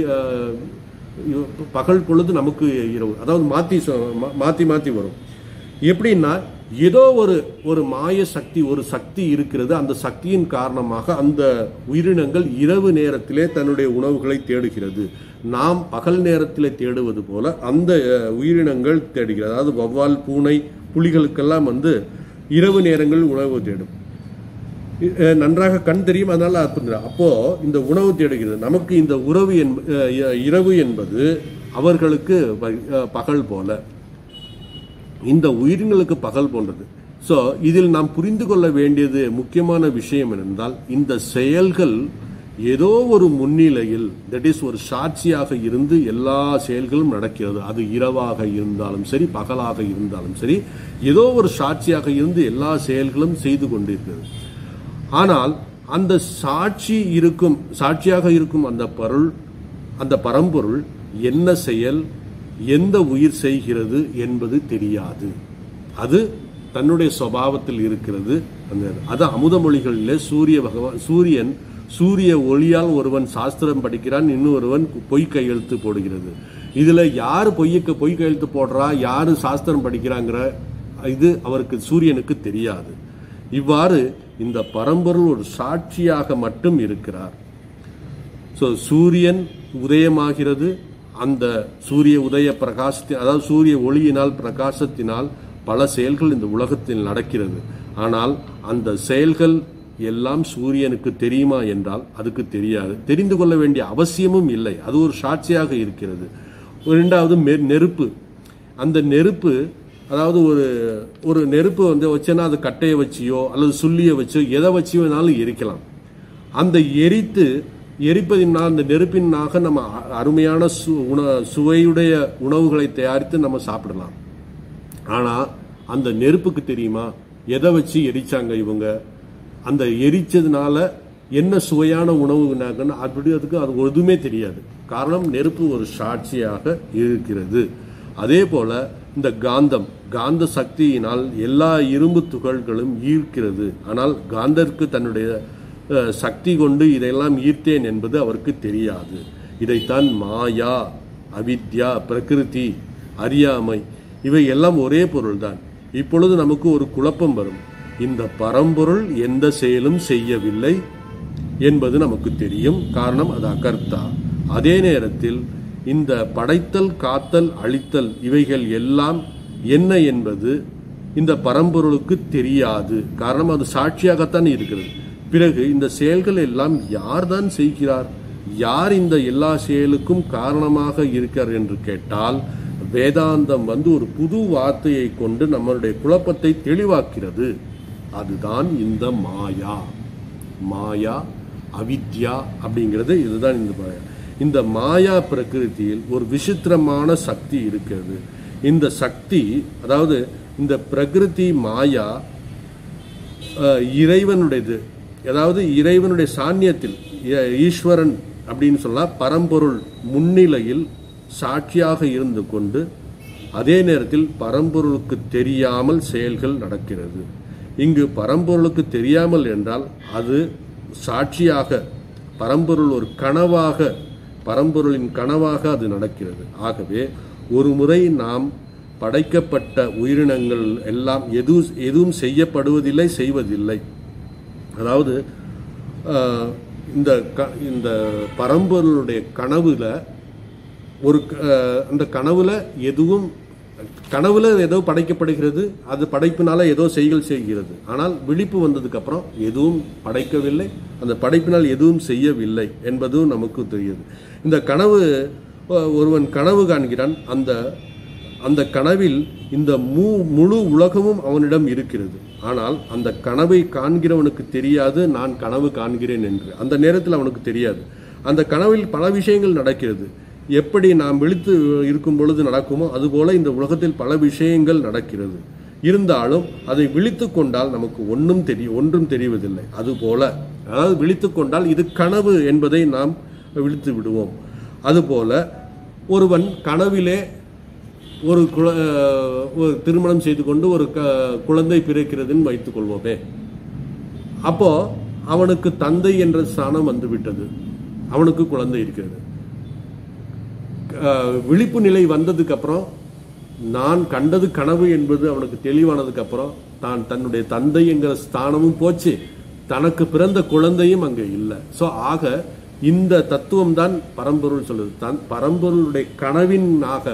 Speaker 1: பகல் பொழுது நமக்கு இரவு. அதாவது மாற்றி மாற்றி மாற்றி வரும். எப்படின்னா ஏதோ ஒரு ஒரு மாய சக்தி, ஒரு சக்தி இருக்கிறது. அந்த சக்தியின் காரணமாக அந்த உயிரினங்கள் இரவு நேரத்திலே தன்னுடைய உணவுகளை தேடுகிறது. நாம் பகல் நேரத்திலே தேடுவது போல அந்த உயிரினங்கள் தேடுகிறது. அதாவது வௌவால், பூனை, புலிகளுக்கெல்லாம் வந்து இரவு நேரங்கள் உணவு தேடும். நன்றாக கண் தெரியும், அதனால அப்போ இந்த உணவு தேடுகிறது. நமக்கு இந்த உறவு இரவு என்பது அவர்களுக்கு பகல் போல, இந்த உயிரினங்களுக்கு பகல் போன்றது. ஸோ இதில் நாம் புரிந்து கொள்ள வேண்டியது முக்கியமான விஷயம் என்னென்றால், இந்த செயல்கள் ஏதோ ஒரு முன்னிலையில், தட் இஸ் ஒரு சாட்சியாக இருந்து எல்லா செயல்களும் நடக்கிறது. அது இரவாக இருந்தாலும் சரி, பகலாக இருந்தாலும் சரி, ஏதோ ஒரு சாட்சியாக இருந்து எல்லா செயல்களும் செய்து கொண்டிருக்கிறது. ஆனால் அந்த சாட்சி இருக்கும், சாட்சியாக இருக்கும் அந்த பொருள், அந்த பரம்பொருள் என்ன செயல், எந்த உயிர் செய்கிறது என்பது தெரியாது. அது தன்னுடைய சுபாவத்தில் இருக்கிறது. அது அமுத மொழிகளிலே சூரிய பகவான், சூரியன் சூரிய ஒளியால் ஒருவன் சாஸ்திரம் படிக்கிறான், இன்னொருவன் பொய் கையெழுத்து போடுகிறது. இதுல யாரு பொய்யக்கு பொய் கையெழுத்து போடுறா, யாரு சாஸ்திரம் படிக்கிறாங்கிற இது அவருக்கு சூரியனுக்கு தெரியாது. இவ்வாறு இந்த பரம்பொருள் ஒரு சாட்சியாக மட்டும் இருக்கிறார். ஸோ சூரியன் உதயமாகிறது. அந்த சூரிய உதய பிரகாசத்தின், அதாவது சூரிய ஒளியினால் பிரகாசத்தினால் பல செயல்கள் இந்த உலகத்தில் நடக்கிறது. ஆனால் அந்த செயல்கள் எல்லாம் சூரியனுக்கு தெரியுமா என்றால் அதுக்கு தெரியாது. தெரிந்து கொள்ள வேண்டிய அவசியமும் இல்லை. அது ஒரு சாட்சியாக இருக்கிறது. இரண்டாவது நெருப்பு. அந்த நெருப்பு, அதாவது ஒரு ஒரு நெருப்பு வந்து வச்சேன்னா அது கட்டையை வச்சியோ அல்லது சுள்ளியை வச்சோ எதை வச்சு வேணாலும் எரிக்கலாம். அந்த எரித்து எரிப்பதினால் அந்த நெருப்பினாக நம்ம அருமையான சு உண சுவையுடைய உணவுகளை தயாரித்து நம்ம சாப்பிடலாம். ஆனால் அந்த நெருப்புக்கு தெரியுமா எதை வச்சு எரிச்சாங்க இவங்க, அந்த எரிச்சதுனால என்ன சுவையான உணவுனாங்கன்னு அப்படி அதுக்கு அது எதுவுமே தெரியாது. காரணம் நெருப்பு ஒரு சாட்சியாக இருக்கிறது. அதே போல இந்த காந்தம், காந்த சக்தியினால் எல்லா இரும்பு துகள்களும் ஈர்க்கிறது. ஆனால் காந்தருக்கு தன்னுடைய சக்தி கொண்டு இதையெல்லாம் ஈர்த்தேன் என்பது அவருக்கு தெரியாது. இதைத்தான் மாயா, அவித்யா, பிரகிருதி, அறியாமை, இவை எல்லாம் ஒரே பொருள்தான். இப்பொழுது நமக்கு ஒரு குழப்பம் வரும். இந்த பரம்பொருள் எந்த செயலும் செய்யவில்லை என்பது நமக்கு தெரியும். காரணம் அது அகர்த்தா. அதே நேரத்தில் இந்த படைத்தல், காத்தல், அழித்தல் இவைகள் எல்லாம் என்ன என்பது இந்த பரம்பொருளுக்கு தெரியாது. காரணம் அது சாட்சியாகத்தான் இருக்கிறது. பிறகு இந்த செயல்கள் எல்லாம் யார் தான் செய்கிறார், யார் இந்த எல்லா செயலுக்கும் காரணமாக இருக்கிறார் என்று கேட்டால், வேதாந்தம் வந்து ஒரு புது வார்த்தையை கொண்டு நம்மளுடைய குழப்பத்தை தெளிவாக்கிறது. அதுதான் இந்த மாயா. மாயா, அவித்யா அப்படிங்கிறது இதுதான். இந்த மாயா, இந்த மாயா பிரகிருதியில் ஒரு விசித்திரமான சக்தி இருக்கிறது. இந்த சக்தி, அதாவது இந்த பிரகிருதி மாயா இறைவனுடையது. அதாவது இறைவனுடைய சாநியத்தில் ஈஸ்வரன் அப்படின்னு சொன்னா பரம்பொருள் முன்னிலையில் சாட்சியாக இருந்து கொண்டு அதே நேரத்தில் பரம்பொருளுக்கு தெரியாமல் செயல்கள் நடக்கிறது. இங்கு பரம்பொருளுக்கு தெரியாமல் என்றால் அது சாட்சியாக பரம்பொருள் ஒரு கனவாக பரம்பொருளின் கனவாக அது நடக்கிறது. ஆகவே ஒரு முறை நாம் படைக்கப்பட்ட உயிரினங்கள் எல்லாம் எது எதுவும் செய்யப்படுவதில்லை, செய்வதில்லை. அதாவது இந்த இந்த பரம்பொருளுடைய கனவுல ஒரு அந்த கனவுல எதுவும் கனவுல ஏதோ படைக்கப்படுகிறது, அது படைப்பினால ஏதோ செய்கள் செய்கிறது. ஆனால் விழிப்பு வந்ததுக்கு அப்புறம் எதுவும் படைக்கவில்லை, அந்த படைப்பினால் எதுவும் செய்யவில்லை என்பதும் நமக்கு தெரியுது. இந்த கனவு ஒருவன் கனவு காண்கிறான், அந்த அந்த கனவில் இந்த மூ முழு உலகமும் அவனிடம் இருக்கிறது. ஆனால் அந்த கனவை காண்கிறவனுக்கு தெரியாது நான் கனவு காண்கிறேன் என்று. அந்த நேரத்தில் அவனுக்கு தெரியாது. அந்த கனவில் பல விஷயங்கள் நடக்கிறது. எப்படி நாம் விழித்து இருக்கும் பொழுது நடக்குமோ அதுபோல இந்த உலகத்தில் பல விஷயங்கள் நடக்கிறது. இருந்தாலும் அதை விழித்து கொண்டால் நமக்கு ஒன்றும் தெரிய ஒன்றும் தெரிவதில்லை. அதுபோல அதாவது விழித்து கொண்டால் இது கனவு என்பதை நாம் விழித்து விடுவோம். அதுபோல ஒருவன் கனவிலே ஒரு ஒரு திருமணம் செய்து கொண்டு ஒரு குழந்தை பிறக்கிறதுன்னு வைத்துக் கொள்வோமே, அப்போ அவனுக்கு தந்தை என்ற ஸ்தானம் வந்துவிட்டது, அவனுக்கு குழந்தை இருக்கிறது. விழிப்பு நிலை வந்ததுக்கு அப்புறம் நான் கண்டது கனவு என்பது அவனுக்கு தெளிவானதுக்கு அப்புறம் தான் தன்னுடைய தந்தை என்கிற ஸ்தானமும் போச்சு, தனக்கு பிறந்த குழந்தையும் அங்கே இல்லை. ஸோ ஆக இந்த தத்துவம் தான் பரம்பொருள் சொல்லுது. தன் பரம்பொருளுடைய கனவின் ஆக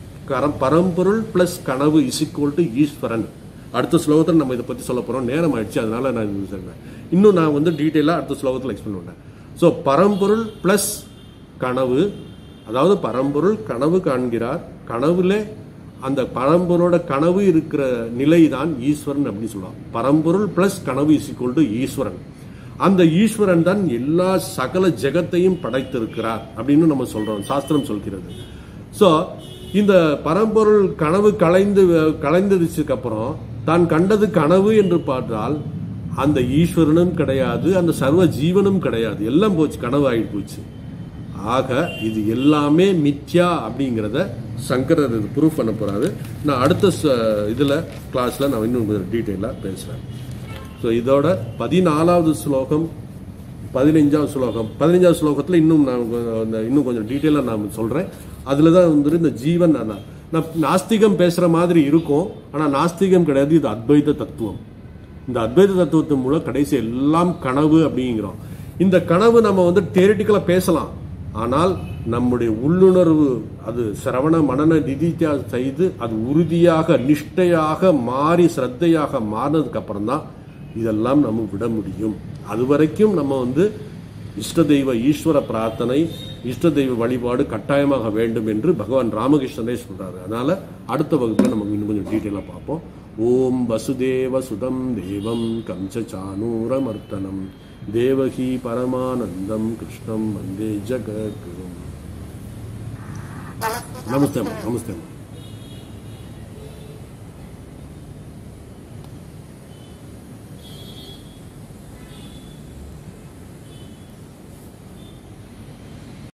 Speaker 1: பரம்பொருள் பிளஸ் கனவு இஸ் ஈக்குவல் டு ஈஸ்வரன். அடுத்த ஸ்லோகத்தில் நம்ம இதை பற்றி சொல்ல போறோம். நேரம் ஆயிடுச்சு, அதனால நான் இது சொல்றேன். இன்னும் நான் வந்து டீட்டெயிலாக அடுத்த ஸ்லோகத்தில் எக்ஸ்பிளைன் பண்ணேன். ஸோ பரம்பொருள் பிளஸ் கனவு, அதாவது பரம்பொருள் கனவு காண்கிறார், கனவுல அந்த பரம்பொருளோட கனவு இருக்கிற நிலை தான் ஈஸ்வரன் அப்படின்னு சொல்லலாம். பரம்பொருள் பிளஸ் கனவு இஸ் ஈக்குவல் டு ஈஸ்வரன். அந்த ஈஸ்வரன் தான் எல்லா சகல ஜெகத்தையும் படைத்திருக்கிறார் அப்படின்னு நம்ம சொல்றோம், சாஸ்திரம் சொல்கிறது. ஸோ இந்த பரம்பொருள் கனவு கலைந்து கலைந்ததுக்கு அப்புறம் தான் கண்டது கனவு என்று பார்த்தால் அந்த ஈஸ்வரனும் கிடையாது, அந்த சர்வ ஜீவனும் கிடையாது, எல்லாம் போச்சு, கனவு ஆகிட்டு போச்சு. ஆக இது எல்லாமே மித்யா அப்படிங்கிறத சங்கரர் ப்ரூஃப் பண்ண போறாரு. நான் அடுத்த இதுல கிளாஸ்ல நான் இன்னும் டீட்டெயிலாக பேசுறேன். ஸோ இதோட பதினாலாவது ஸ்லோகம் பதினைஞ்சாவது ஸ்லோகம் பதினைஞ்சாவது ஸ்லோகத்தில் இன்னும் நான் இன்னும் கொஞ்சம் டீட்டெயிலாக நான் சொல்றேன். அதில் தான் வந்துட்டு இந்த ஜீவன் நான் நாஸ்திகம் பேசுற மாதிரி இருக்கும், ஆனால் நாஸ்திகம் கிடையாது, இது அத்வைத தத்துவம். இந்த அத்வைத தத்துவத்தின் மூலம் கடைசி எல்லாம் கனவு அப்படிங்கிறோம். இந்த கனவு நம்ம வந்து தியரிட்டிக்கலா பேசலாம், ஆனால் நம்முடைய உள்ளுணர்வு அது சிரவண மனன நிதித்தியா செய்து அது உறுதியாக நிஷ்டையாக மாறி சிரத்தையாக மாறினதுக்கு அப்புறம் தான் இதெல்லாம் நம்ம விட முடியும். அது வரைக்கும் நம்ம வந்து இஷ்ட தெய்வ ஈஸ்வர பிரார்த்தனை, இஷ்ட தெய்வ வழிபாடு கட்டாயமாக வேண்டும் என்று பகவான் ராமகிருஷ்ணனே சொல்றாரு. அதனால அடுத்த வகுப்புல நமக்கு இன்னும் கொஞ்சம் டீட்டெயிலா பார்ப்போம். ஓம் வசுதேவ சுதம் தேவம் கம்சசானூரமர்த்தனம் தேவகி பரமானந்தம் கிருஷ்ணம் வந்தே ஜகத்குரும். நமஸ்தே நமஸ்தே.